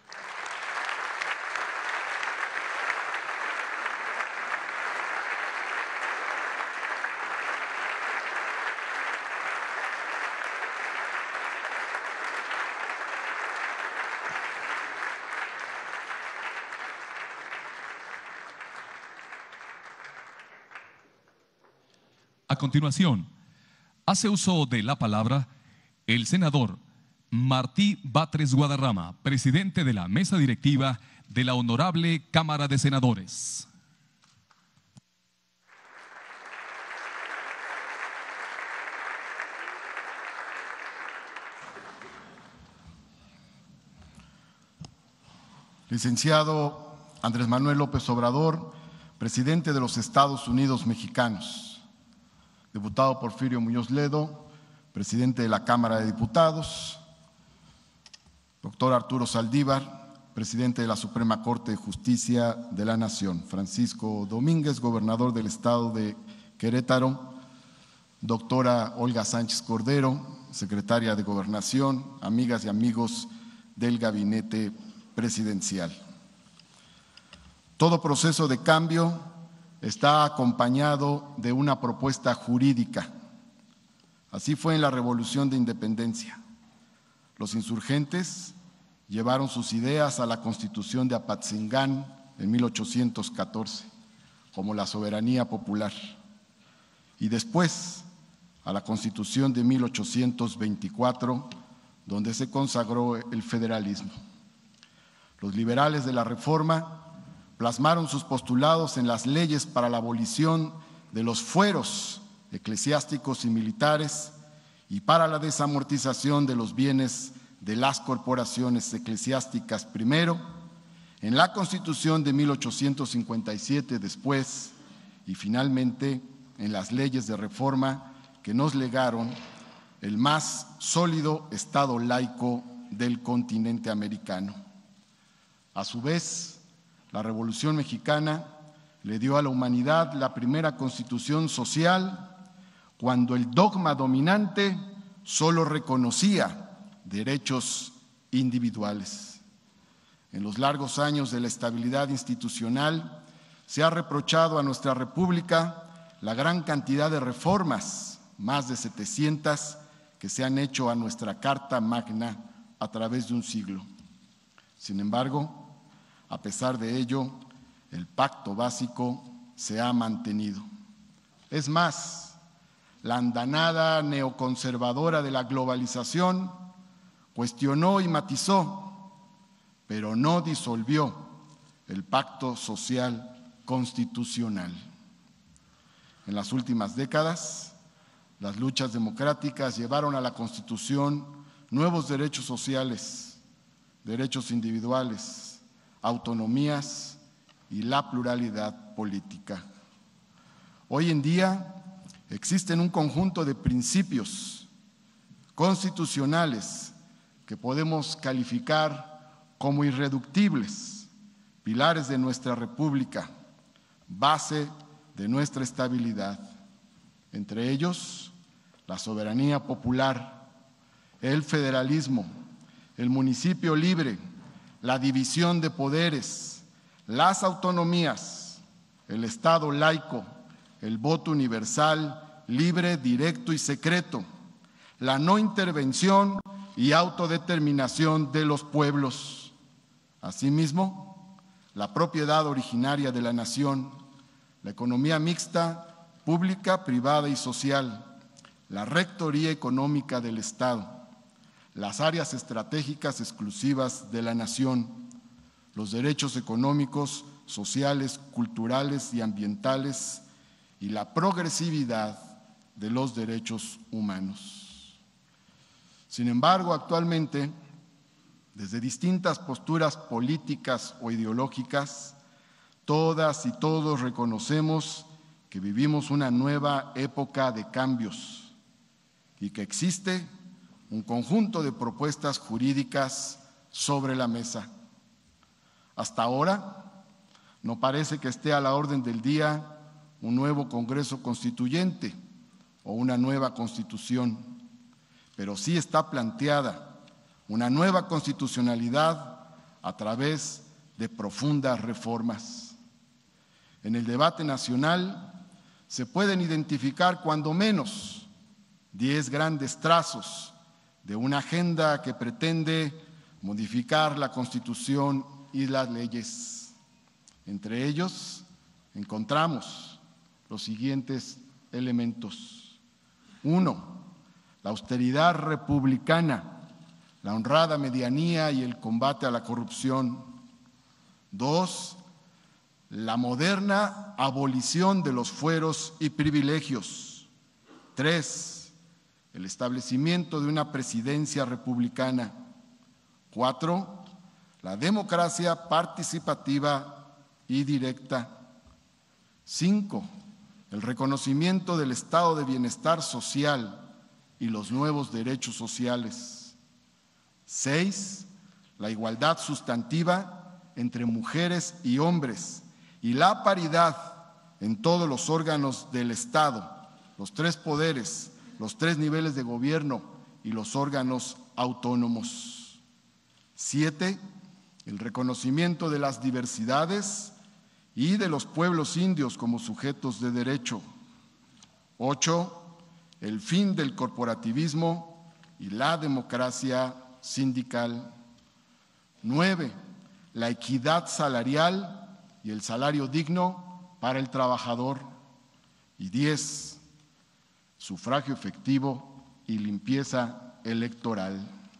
S1: A continuación, hace uso de la palabra el senador Martí Batres Guadarrama, presidente de la mesa directiva de la Honorable Cámara de Senadores.
S2: Licenciado Andrés Manuel López Obrador, presidente de los Estados Unidos Mexicanos. Diputado Porfirio Muñoz Ledo, presidente de la Cámara de Diputados. Doctor Arturo Saldívar, presidente de la Suprema Corte de Justicia de la Nación. Francisco Domínguez, gobernador del Estado de Querétaro. Doctora Olga Sánchez Cordero, secretaria de Gobernación. Amigas y amigos del Gabinete Presidencial. Todo proceso de cambio está acompañado de una propuesta jurídica. Así fue en la Revolución de Independencia. Los insurgentes llevaron sus ideas a la Constitución de Apatzingán en 1814, como la soberanía popular, y después a la Constitución de 1824, donde se consagró el federalismo. Los liberales de la Reforma plasmaron sus postulados en las leyes para la abolición de los fueros eclesiásticos y militares y para la desamortización de los bienes de las corporaciones eclesiásticas primero, en la Constitución de 1857 después y finalmente en las leyes de reforma que nos legaron el más sólido Estado laico del continente americano. A su vez, la Revolución Mexicana le dio a la humanidad la primera constitución social cuando el dogma dominante solo reconocía derechos individuales. En los largos años de la estabilidad institucional se ha reprochado a nuestra República la gran cantidad de reformas, más de 700, que se han hecho a nuestra Carta Magna a través de un siglo. Sin embargo, a pesar de ello, el pacto básico se ha mantenido. Es más, la andanada neoconservadora de la globalización cuestionó y matizó, pero no disolvió el pacto social constitucional. En las últimas décadas, las luchas democráticas llevaron a la Constitución nuevos derechos sociales, derechos individuales, autonomías y la pluralidad política. Hoy en día existen un conjunto de principios constitucionales que podemos calificar como irreductibles, pilares de nuestra República, base de nuestra estabilidad. Entre ellos, la soberanía popular, el federalismo, el municipio libre, la división de poderes, las autonomías, el Estado laico, el voto universal, libre, directo y secreto, la no intervención y autodeterminación de los pueblos. Asimismo, la propiedad originaria de la nación, la economía mixta, pública, privada y social, la rectoría económica del Estado, las áreas estratégicas exclusivas de la nación, los derechos económicos, sociales, culturales y ambientales y la progresividad de los derechos humanos. Sin embargo, actualmente, desde distintas posturas políticas o ideológicas, todas y todos reconocemos que vivimos una nueva época de cambios y que existe un conjunto de propuestas jurídicas sobre la mesa. Hasta ahora,
S6: no parece que esté a la orden del día un nuevo Congreso Constituyente o una nueva Constitución, pero sí está planteada una nueva constitucionalidad a través de profundas reformas. En el debate nacional se pueden identificar cuando menos 10 grandes trazos de una agenda que pretende modificar la Constitución y las leyes. Entre ellos encontramos los siguientes elementos. 1. La austeridad republicana, la honrada medianía y el combate a la corrupción. 2. La moderna abolición de los fueros y privilegios. 3. El establecimiento de una presidencia republicana. 4. La democracia participativa y directa. 5. El reconocimiento del estado de bienestar social y los nuevos derechos sociales. 6. La igualdad sustantiva entre mujeres y hombres y la paridad en todos los órganos del Estado, los 3 poderes, los 3 niveles de gobierno y los órganos autónomos. 7. El reconocimiento de las diversidades y de los pueblos indios como sujetos de derecho. 8. El fin del corporativismo y la democracia sindical. 9. La equidad salarial y el salario digno para el trabajador. Y 10. Sufragio efectivo y limpieza electoral.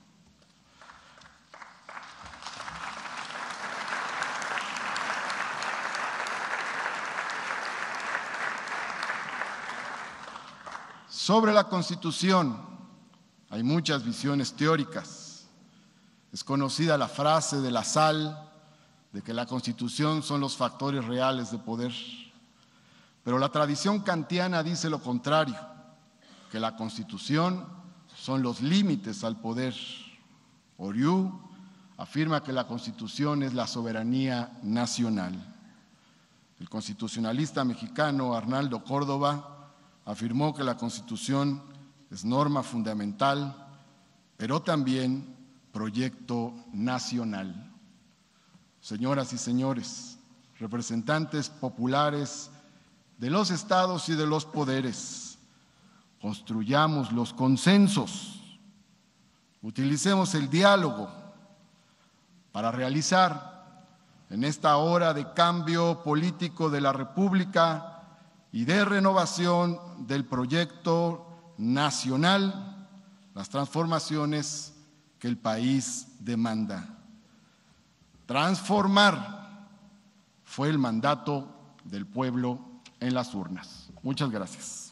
S6: Sobre la Constitución hay muchas visiones teóricas. Es conocida la frase de La Salle de que la Constitución son los factores reales de poder. Pero la tradición kantiana dice lo contrario, que la Constitución son los límites al poder. Oriú afirma que la Constitución es la soberanía nacional. El constitucionalista mexicano Arnaldo Córdoba afirmó que la Constitución es norma fundamental, pero también proyecto nacional. Señoras y señores, representantes populares de los estados y de los poderes, construyamos los consensos, utilicemos el diálogo para realizar en esta hora de cambio político de la República y de renovación del proyecto nacional, las transformaciones que el país demanda. Transformar fue el mandato del pueblo en las urnas. Muchas gracias.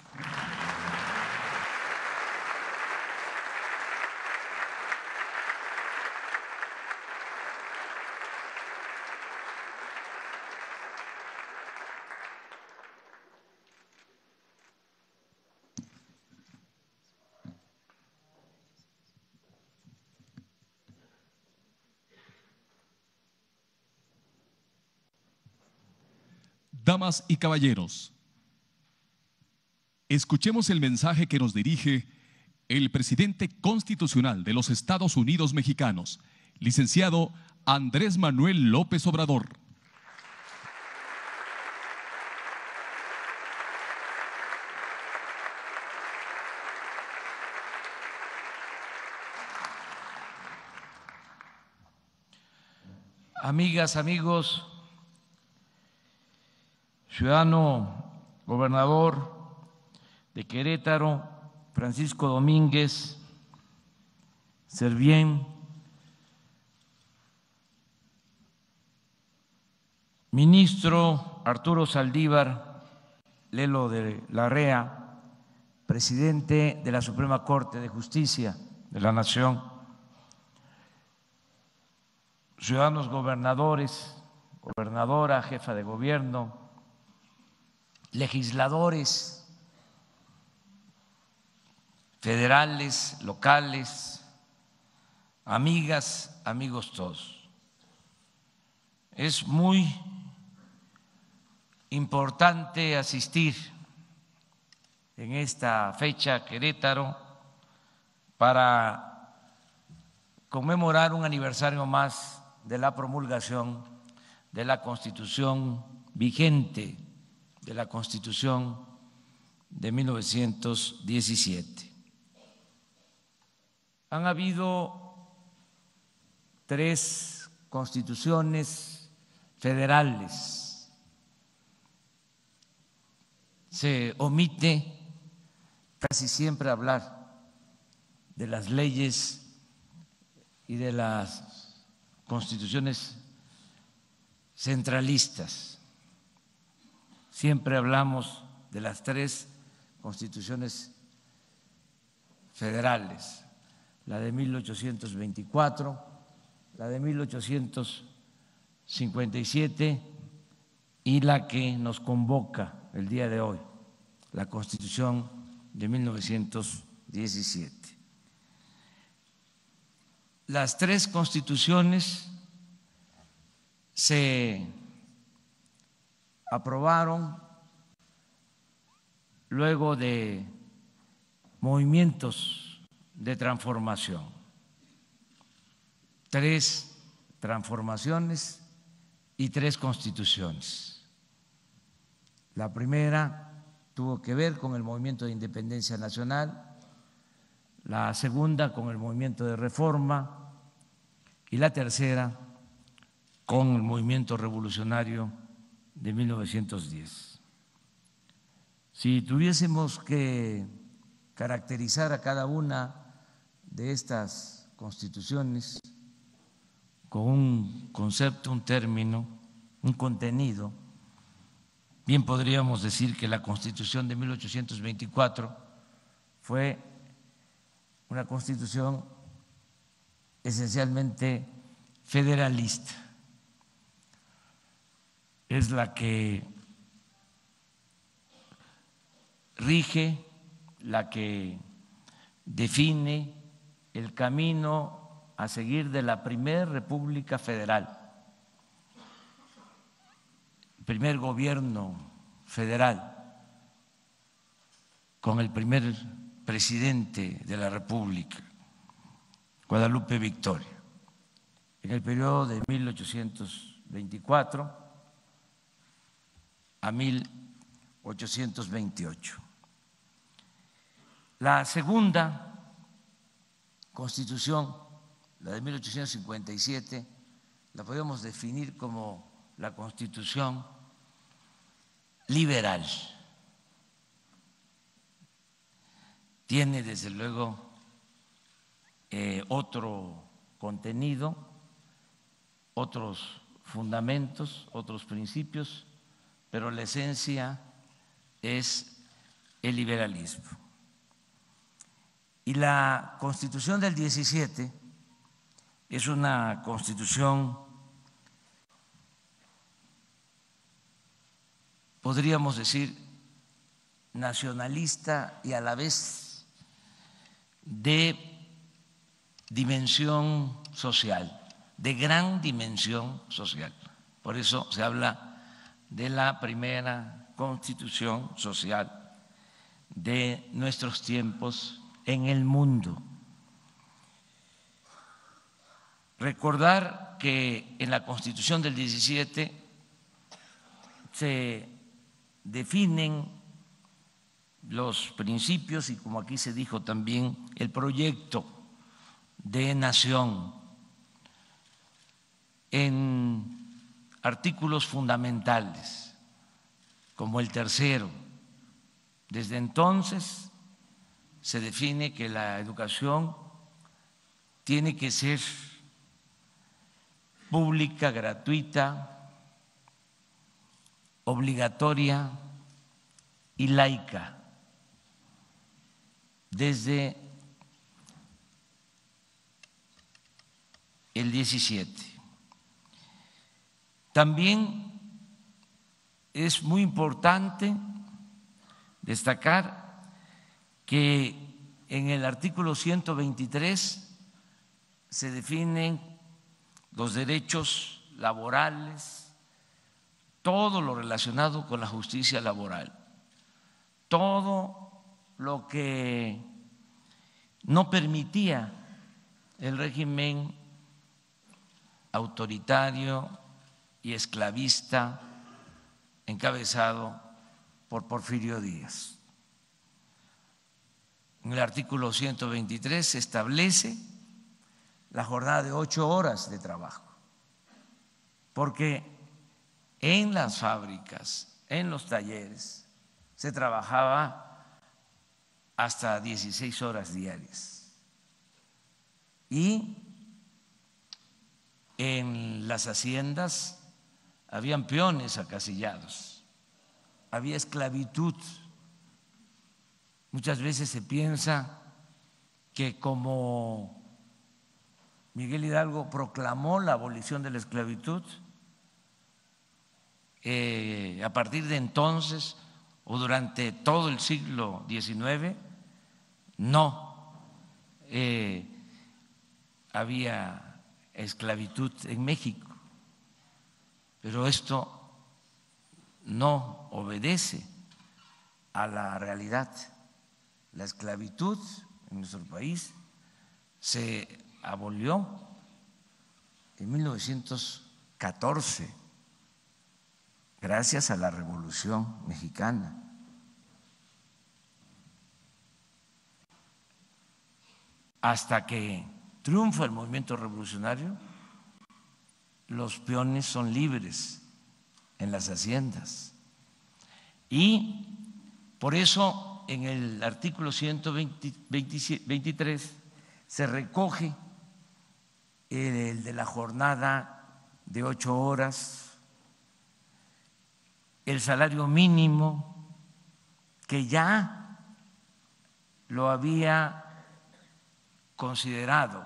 S1: Damas y caballeros, escuchemos el mensaje que nos dirige el presidente constitucional de los Estados Unidos mexicanos, licenciado Andrés Manuel López Obrador.
S7: Amigas, amigos, ciudadano gobernador de Querétaro, Francisco Domínguez Servién, ministro Arturo Saldívar Lelo de la Rea, presidente de la Suprema Corte de Justicia de la Nación, ciudadanos gobernadores, gobernadora, jefa de gobierno, legisladores federales, locales, amigas, amigos todos. Es muy importante asistir en esta fecha a Querétaro para conmemorar un aniversario más de la promulgación de la Constitución vigente, de la Constitución de 1917. Han habido 3 constituciones federales. Se omite casi siempre hablar de las leyes y de las constituciones centralistas. Siempre hablamos de las 3 constituciones federales, la de 1824, la de 1857 y la que nos convoca el día de hoy, la Constitución de 1917. Las 3 constituciones se aprobaron luego de movimientos de transformación. 3 transformaciones y 3 constituciones. La primera tuvo que ver con el movimiento de independencia nacional, la segunda con el movimiento de reforma y la tercera con el movimiento revolucionario de 1910. Si tuviésemos que caracterizar a cada una de estas constituciones con un concepto, un término, un contenido, bien podríamos decir que la Constitución de 1824 fue una constitución esencialmente federalista. Es la que rige, la que define el camino a seguir de la primera República Federal, el primer gobierno federal, con el primer presidente de la República, Guadalupe Victoria, en el periodo de 1824 a 1828. La segunda Constitución, la de 1857, la podemos definir como la Constitución liberal. Tiene desde luego otro contenido, otros fundamentos, otros principios, pero la esencia es el liberalismo. Y la Constitución del 17 es una constitución, podríamos decir, nacionalista y a la vez de dimensión social, de gran dimensión social. Por eso se habla de la primera constitución social de nuestros tiempos en el mundo. Recordar que en la Constitución del 17 se definen los principios y, como aquí se dijo también, el proyecto de nación en artículos fundamentales, como el tercero. Desde entonces se define que la educación tiene que ser pública, gratuita, obligatoria y laica. Desde el 17. También es muy importante destacar que en el artículo 123 se definen los derechos laborales, todo lo relacionado con la justicia laboral, todo lo que no permitía el régimen autoritario y esclavista encabezado por Porfirio Díaz. En el artículo 123 se establece la jornada de 8 horas de trabajo, porque en las fábricas, en los talleres, se trabajaba hasta 16 horas diarias. Y en las haciendas habían peones acasillados, había esclavitud. Muchas veces se piensa que como Miguel Hidalgo proclamó la abolición de la esclavitud, a partir de entonces o durante todo el siglo XIX no había esclavitud en México, pero esto no obedece a la realidad. La esclavitud en nuestro país se abolió en 1914 gracias a la Revolución Mexicana. Hasta que triunfa el movimiento revolucionario, los peones son libres en las haciendas. Y por eso en el artículo 123 se recoge el de la jornada de 8 horas, el salario mínimo, que ya lo había considerado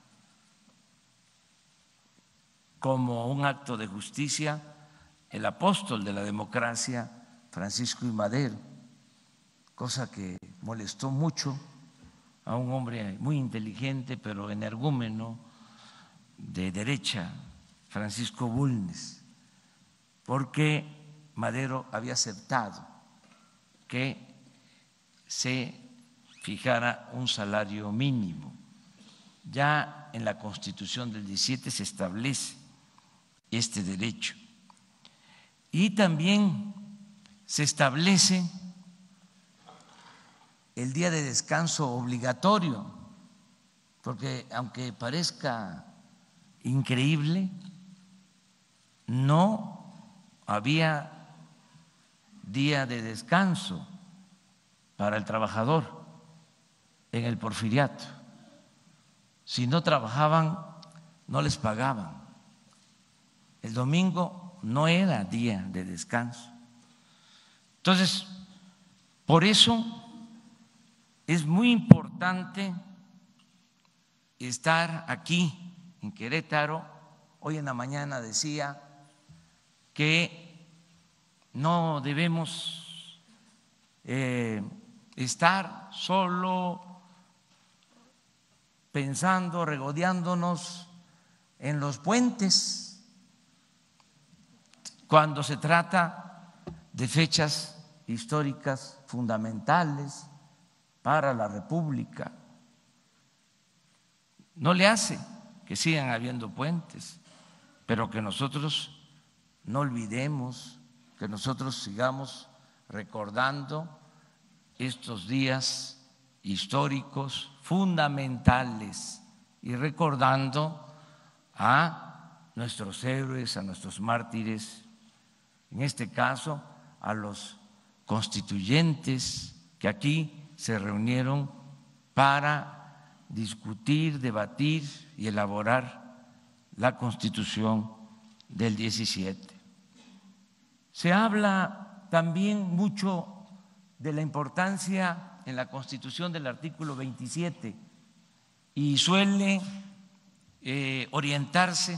S7: como un acto de justicia el apóstol de la democracia, Francisco I. Madero, cosa que molestó mucho a un hombre muy inteligente pero energúmeno de derecha, Francisco Bulnes, porque Madero había aceptado que se fijara un salario mínimo. Ya en la Constitución del 17 se establece este derecho. Y también se establece el día de descanso obligatorio, porque aunque parezca increíble, no había día de descanso para el trabajador en el porfiriato. Si no trabajaban, no les pagaban. El domingo no era día de descanso. Entonces, por eso es muy importante estar aquí en Querétaro. Hoy en la mañana decía que no debemos estar solo pensando, regodeándonos en los puentes cuando se trata de fechas históricas fundamentales para la República. No le hace que sigan habiendo puentes, pero que nosotros no olvidemos, que nosotros sigamos recordando estos días históricos fundamentales y recordando a nuestros héroes, a nuestros mártires, en este caso a los constituyentes que aquí se reunieron para discutir, debatir y elaborar la Constitución del 17. Se habla también mucho de la importancia en la Constitución del artículo 27 y suele orientarse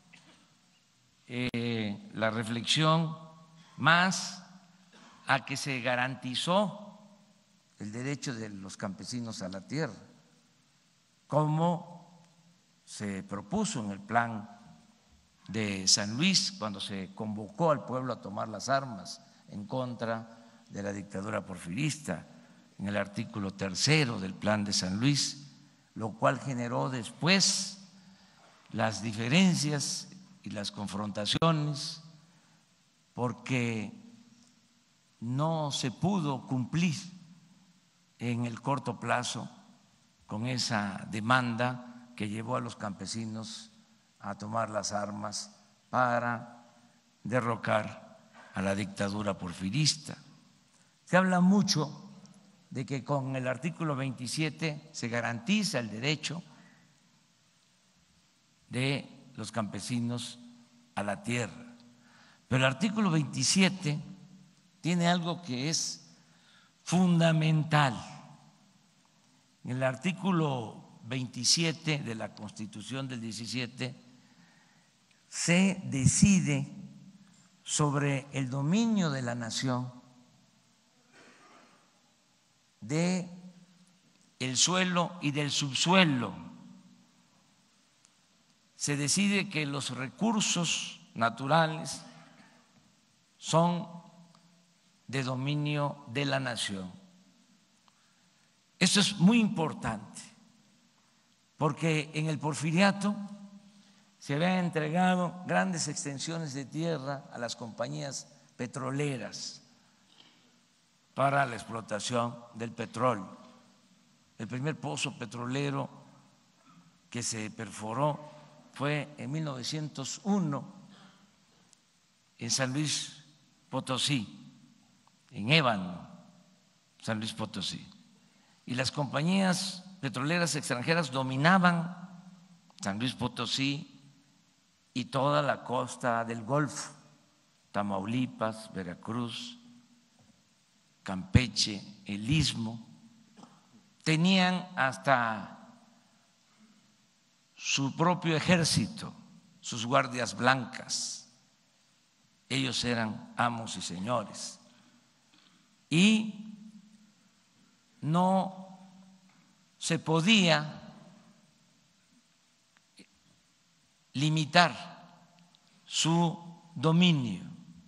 S7: la reflexión más a que se garantizó el derecho de los campesinos a la tierra, como se propuso en el Plan de San Luis, cuando se convocó al pueblo a tomar las armas en contra de la dictadura porfirista, en el artículo 3 del Plan de San Luis, lo cual generó después las diferencias y las confrontaciones, porque no se pudo cumplir en el corto plazo con esa demanda que llevó a los campesinos a tomar las armas para derrocar a la dictadura porfirista. Se habla mucho de que con el artículo 27 se garantiza el derecho de los campesinos a la tierra, pero el artículo 27 tiene algo que es fundamental. En el artículo 27 de la Constitución del 17 se decide sobre el dominio de la nación, de el suelo y del subsuelo. Se decide que los recursos naturales son de dominio de la nación. Esto es muy importante, porque en el porfiriato se habían entregado grandes extensiones de tierra a las compañías petroleras para la explotación del petróleo. El primer pozo petrolero que se perforó fue en 1901 en San Luis Potosí, en Ébano, San Luis Potosí. Y las compañías petroleras extranjeras dominaban San Luis Potosí y toda la costa del Golfo, Tamaulipas, Veracruz, Campeche, el Istmo. Tenían hasta su propio ejército, sus guardias blancas. Ellos eran amos y señores. Y no se podía limitar su dominio.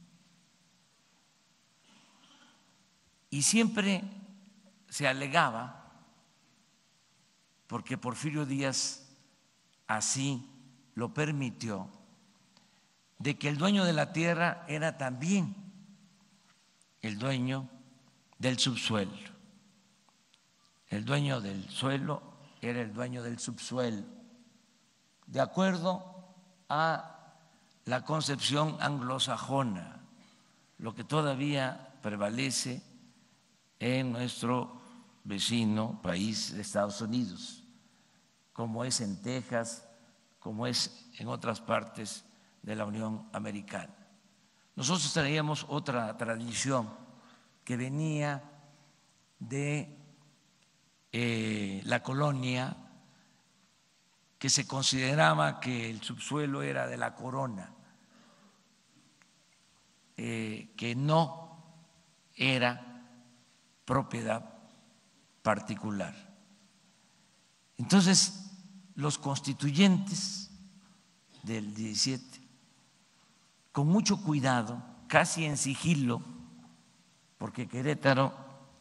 S7: Y siempre se alegaba, porque Porfirio Díaz así lo permitió, de que el dueño de la tierra era también el dueño del subsuelo. El dueño del suelo era el dueño del subsuelo, de acuerdo a la concepción anglosajona, lo que todavía prevalece en nuestro vecino país de Estados Unidos, como es en Texas, como es en otras partes de la Unión Americana. Nosotros traíamos otra tradición que venía de la colonia, que se consideraba que el subsuelo era de la corona, que no era propiedad particular. Entonces, los constituyentes del 17, con mucho cuidado, casi en sigilo, porque Querétaro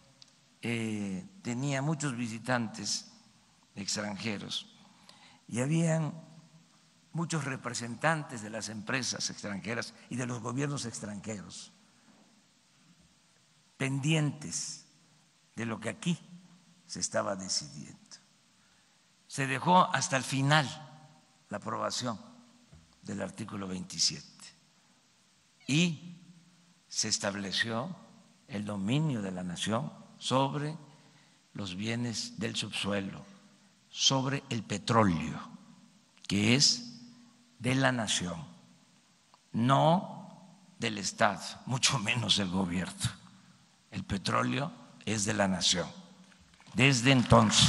S7: tenía muchos visitantes extranjeros y habían muchos representantes de las empresas extranjeras y de los gobiernos extranjeros pendientes de lo que aquí se estaba decidiendo. Se dejó hasta el final la aprobación del artículo 27 y se estableció el dominio de la nación sobre los bienes del subsuelo, sobre el petróleo, que es de la nación, no del Estado, mucho menos del gobierno. El petróleo es de la nación. Desde entonces.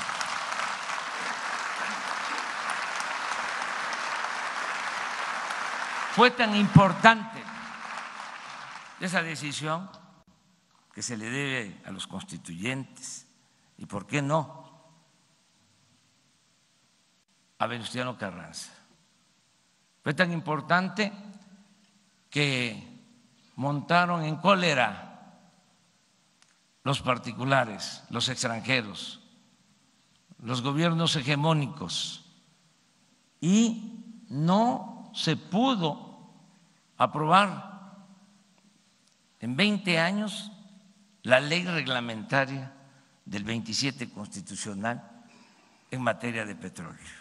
S7: Fue tan importante esa decisión que se le debe a los constituyentes y, ¿por qué no?, a Venustiano Carranza. Fue tan importante que montaron en cólera los particulares, los extranjeros, los gobiernos hegemónicos, y no se pudo aprobar en 20 años la ley reglamentaria del 27 constitucional en materia de petróleo.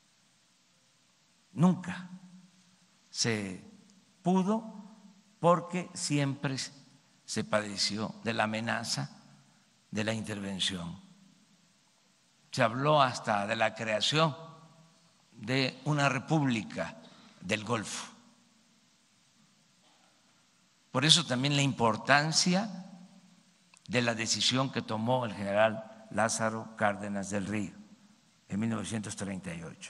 S7: Nunca se pudo porque siempre se padeció de la amenaza de la intervención. Se habló hasta de la creación de una república del Golfo. Por eso también la importancia de la decisión que tomó el general Lázaro Cárdenas del Río en 1938.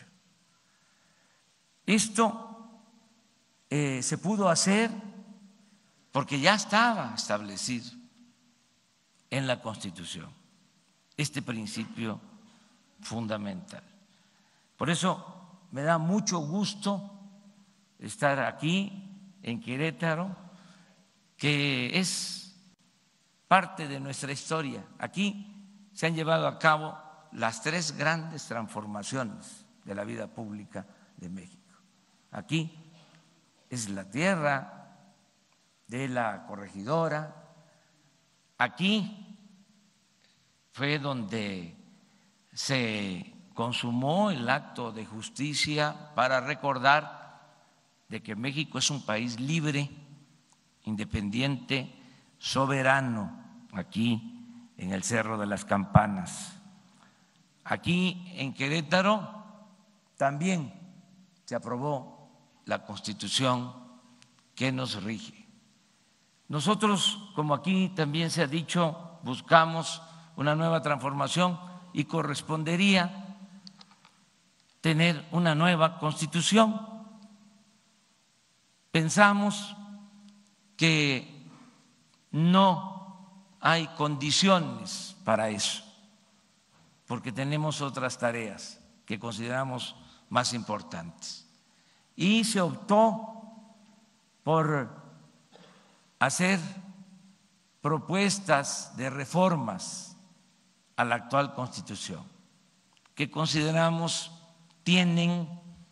S7: Esto se pudo hacer porque ya estaba establecido en la Constitución este principio fundamental. Por eso me da mucho gusto estar aquí en Querétaro, que es parte de nuestra historia. Aquí se han llevado a cabo las 3 grandes transformaciones de la vida pública de México. Aquí es la tierra de la corregidora, aquí fue donde se consumó el acto de justicia para recordar de que México es un país libre, independiente, soberano, aquí en el Cerro de las Campanas. Aquí en Querétaro también se aprobó la Constitución que nos rige. Nosotros, como aquí también se ha dicho, buscamos una nueva transformación y correspondería tener una nueva Constitución. Pensamos que no hay condiciones para eso, porque tenemos otras tareas que consideramos más importantes. Y se optó por hacer propuestas de reformas a la actual Constitución, que consideramos tienen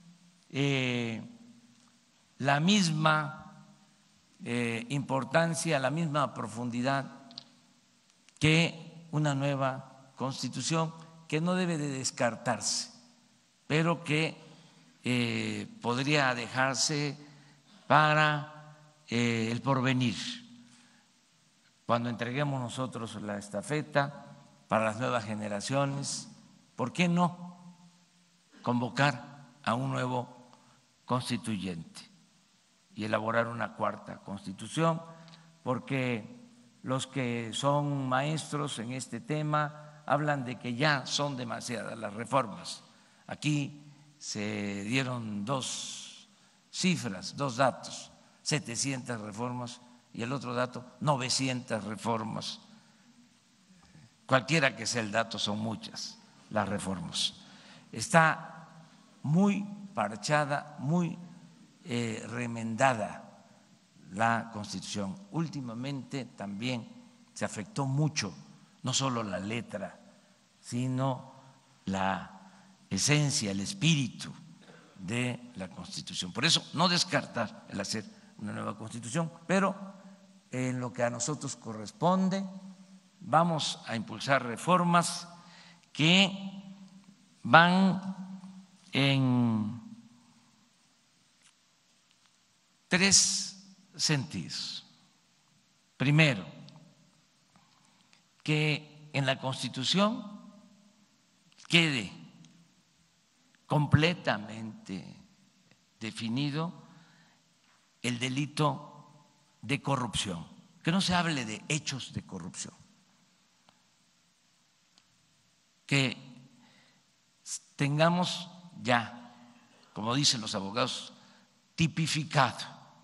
S7: la misma importancia, la misma profundidad que una nueva Constitución, que no debe de descartarse, pero que podría dejarse para el porvenir, cuando entreguemos nosotros la estafeta para las nuevas generaciones. ¿Por qué no convocar a un nuevo constituyente y elaborar una 4ª Constitución? Porque los que son maestros en este tema hablan de que ya son demasiadas las reformas. Aquí se dieron 2 cifras, 2 datos: 700 reformas y el otro dato, 900 reformas. Cualquiera que sea el dato, son muchas las reformas. Está muy parchada, muy remendada la Constitución. Últimamente también se afectó mucho, no solo la letra, sino la esencia, el espíritu de la Constitución. Por eso, no descartar el hacer una nueva Constitución, pero en lo que a nosotros corresponde, vamos a impulsar reformas que van en 3 sentidos. Primero, que en la Constitución quede completamente definido el delito de corrupción, que no se hable de hechos de corrupción, que tengamos ya, como dicen los abogados, tipificado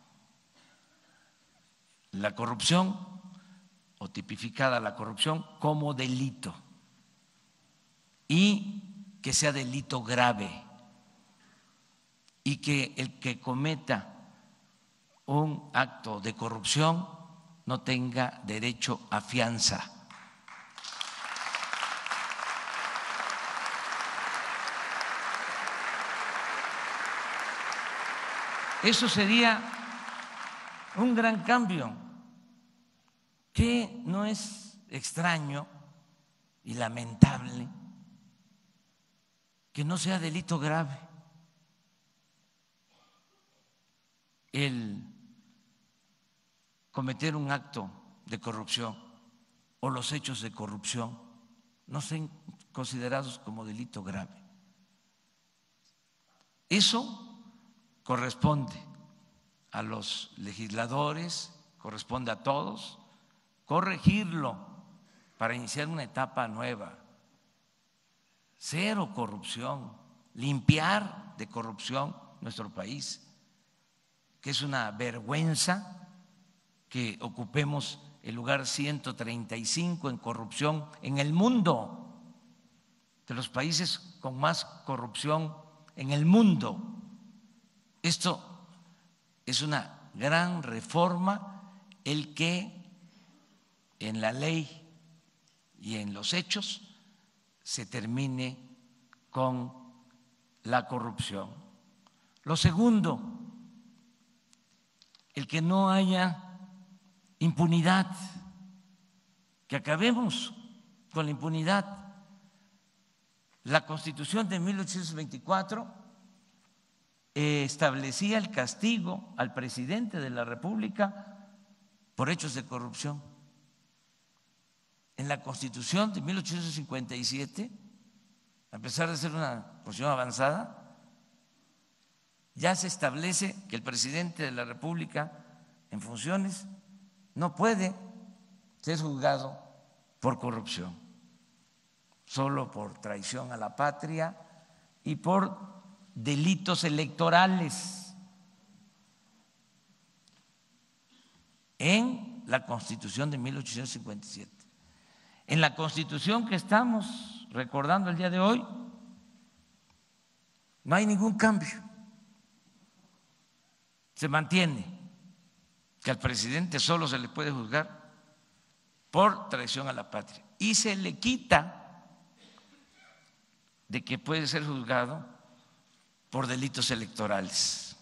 S7: la corrupción o tipificada la corrupción como delito, y que sea delito grave, y que el que cometa un acto de corrupción no tenga derecho a fianza. Eso sería un gran cambio, que no es extraño y lamentable que no sea delito grave el cometer un acto de corrupción o los hechos de corrupción no sean considerados como delito grave. Eso corresponde a los legisladores, corresponde a todos corregirlo para iniciar una etapa nueva. Cero corrupción, limpiar de corrupción nuestro país, que es una vergüenza que ocupemos el lugar 135 en corrupción en el mundo, de los países con más corrupción en el mundo. Esto es una gran reforma, el que en la ley y en los hechos se termine con la corrupción. Lo segundo, el que no haya impunidad, que acabemos con la impunidad. La Constitución de 1824 establecía el castigo al presidente de la República por hechos de corrupción. En la Constitución de 1857, a pesar de ser una constitución avanzada, ya se establece que el presidente de la República en funciones no puede ser juzgado por corrupción, solo por traición a la patria y por delitos electorales. En la Constitución de 1857. En la Constitución que estamos recordando el día de hoy, no hay ningún cambio. Se mantiene que al presidente solo se le puede juzgar por traición a la patria y se le quita de que puede ser juzgado por delitos electorales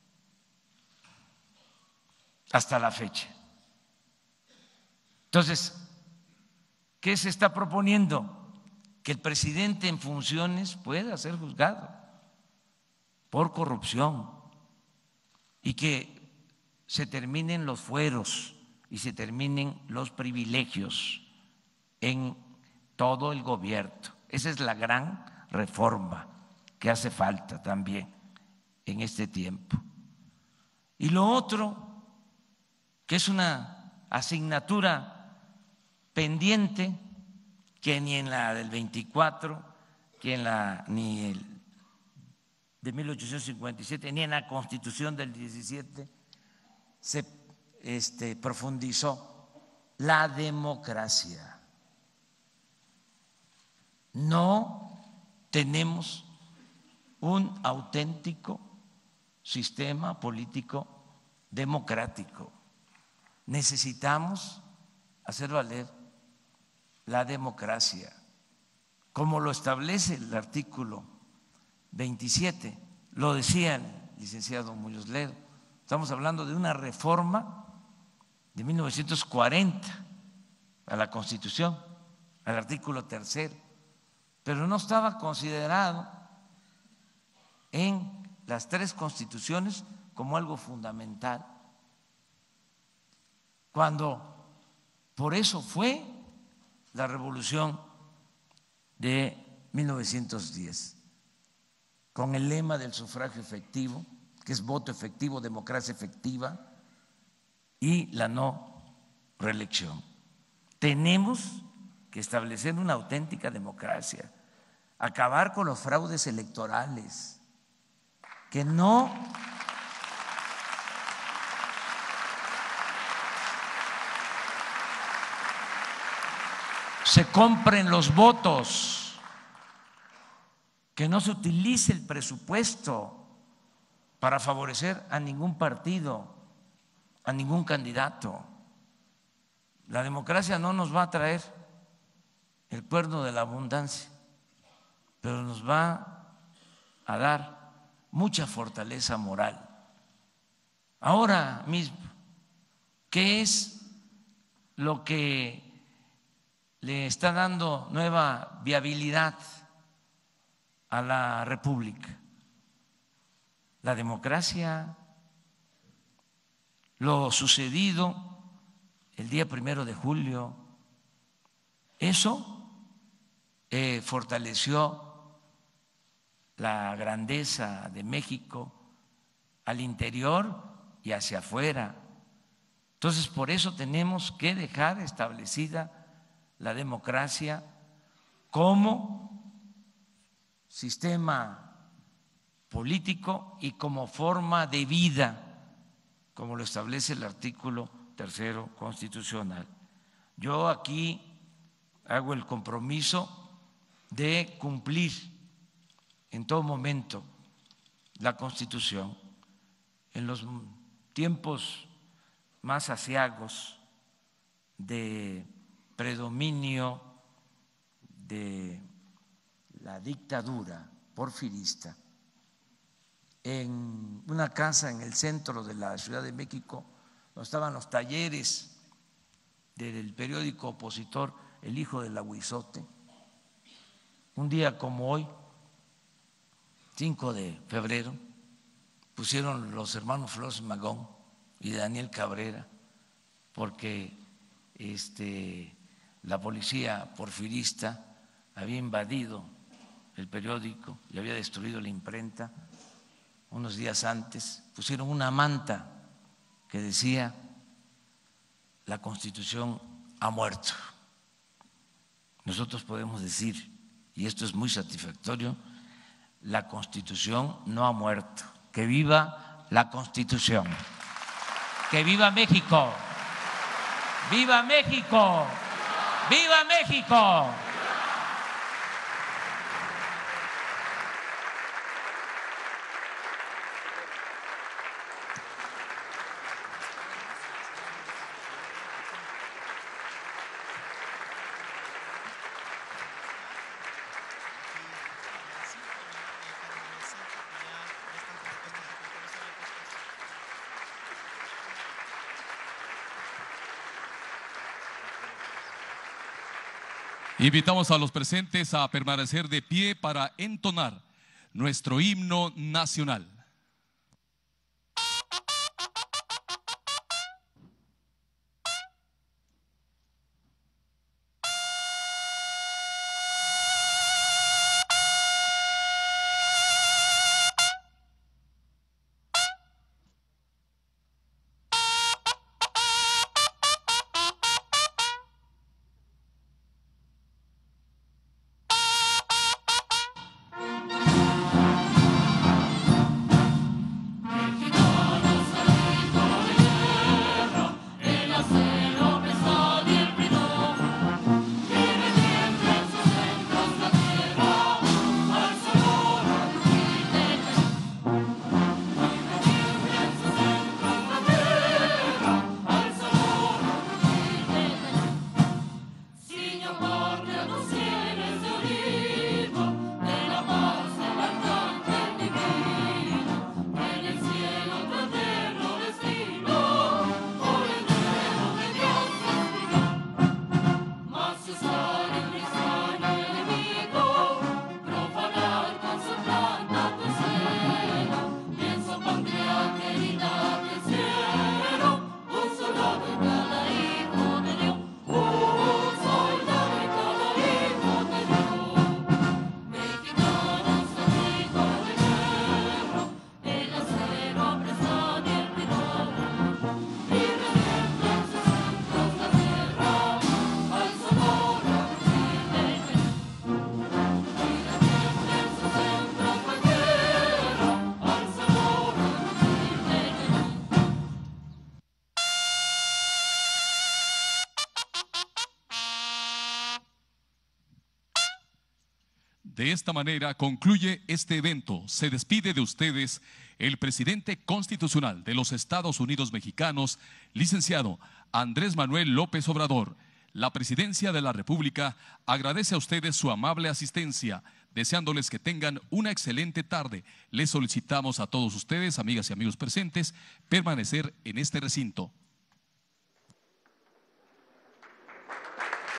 S7: hasta la fecha. Entonces, ¿qué se está proponiendo? Que el presidente en funciones pueda ser juzgado por corrupción y que se terminen los fueros y se terminen los privilegios en todo el gobierno. Esa es la gran reforma que hace falta también en este tiempo. Y lo otro, que es una asignatura pendiente, que ni en la del 24, que en la ni el de 1857, ni en la Constitución del 17 se profundizó: la democracia. No tenemos un auténtico sistema político democrático. Necesitamos hacer valer la democracia, como lo establece el artículo 27, lo decía el licenciado Muñoz Ledo. Estamos hablando de una reforma de 1940 a la Constitución, al artículo 3, pero no estaba considerado en las tres constituciones como algo fundamental, cuando por eso fue la revolución de 1910, con el lema del sufragio efectivo, que es voto efectivo, democracia efectiva, y la no reelección. Tenemos que establecer una auténtica democracia, acabar con los fraudes electorales, que no se compren los votos, que no se utilice el presupuesto para favorecer a ningún partido, a ningún candidato. La democracia no nos va a traer el cuerno de la abundancia, pero nos va a dar mucha fortaleza moral. Ahora mismo, ¿qué es lo que le está dando nueva viabilidad a la República? La democracia. Lo sucedido el día 1 de julio, eso fortaleció la grandeza de México al interior y hacia afuera. Entonces, por eso tenemos que dejar establecida la democracia como sistema político y como forma de vida, como lo establece el artículo 3 constitucional. Yo aquí hago el compromiso de cumplir en todo momento la Constitución. En los tiempos más aciagos de predominio de la dictadura porfirista, en una casa en el centro de la Ciudad de México, donde estaban los talleres del periódico opositor El Hijo del Ahuizote, un día como hoy, 5 de febrero, pusieron los hermanos Flores Magón y Daniel Cabrera, porque la policía porfirista había invadido el periódico y había destruido la imprenta. Unos días antes pusieron una manta que decía: la Constitución ha muerto. Nosotros podemos decir, y esto es muy satisfactorio, la Constitución no ha muerto. Que viva la Constitución. Que viva México. ¡Viva México! ¡Viva México!
S1: Invitamos a los presentes a permanecer de pie para entonar nuestro himno nacional. De esta manera concluye este evento. Se despide de ustedes el presidente constitucional de los Estados Unidos mexicanos, licenciado Andrés Manuel López Obrador. La Presidencia de la República agradece a ustedes su amable asistencia, deseándoles que tengan una excelente tarde. Les solicitamos a todos ustedes, amigas y amigos presentes, permanecer en este recinto.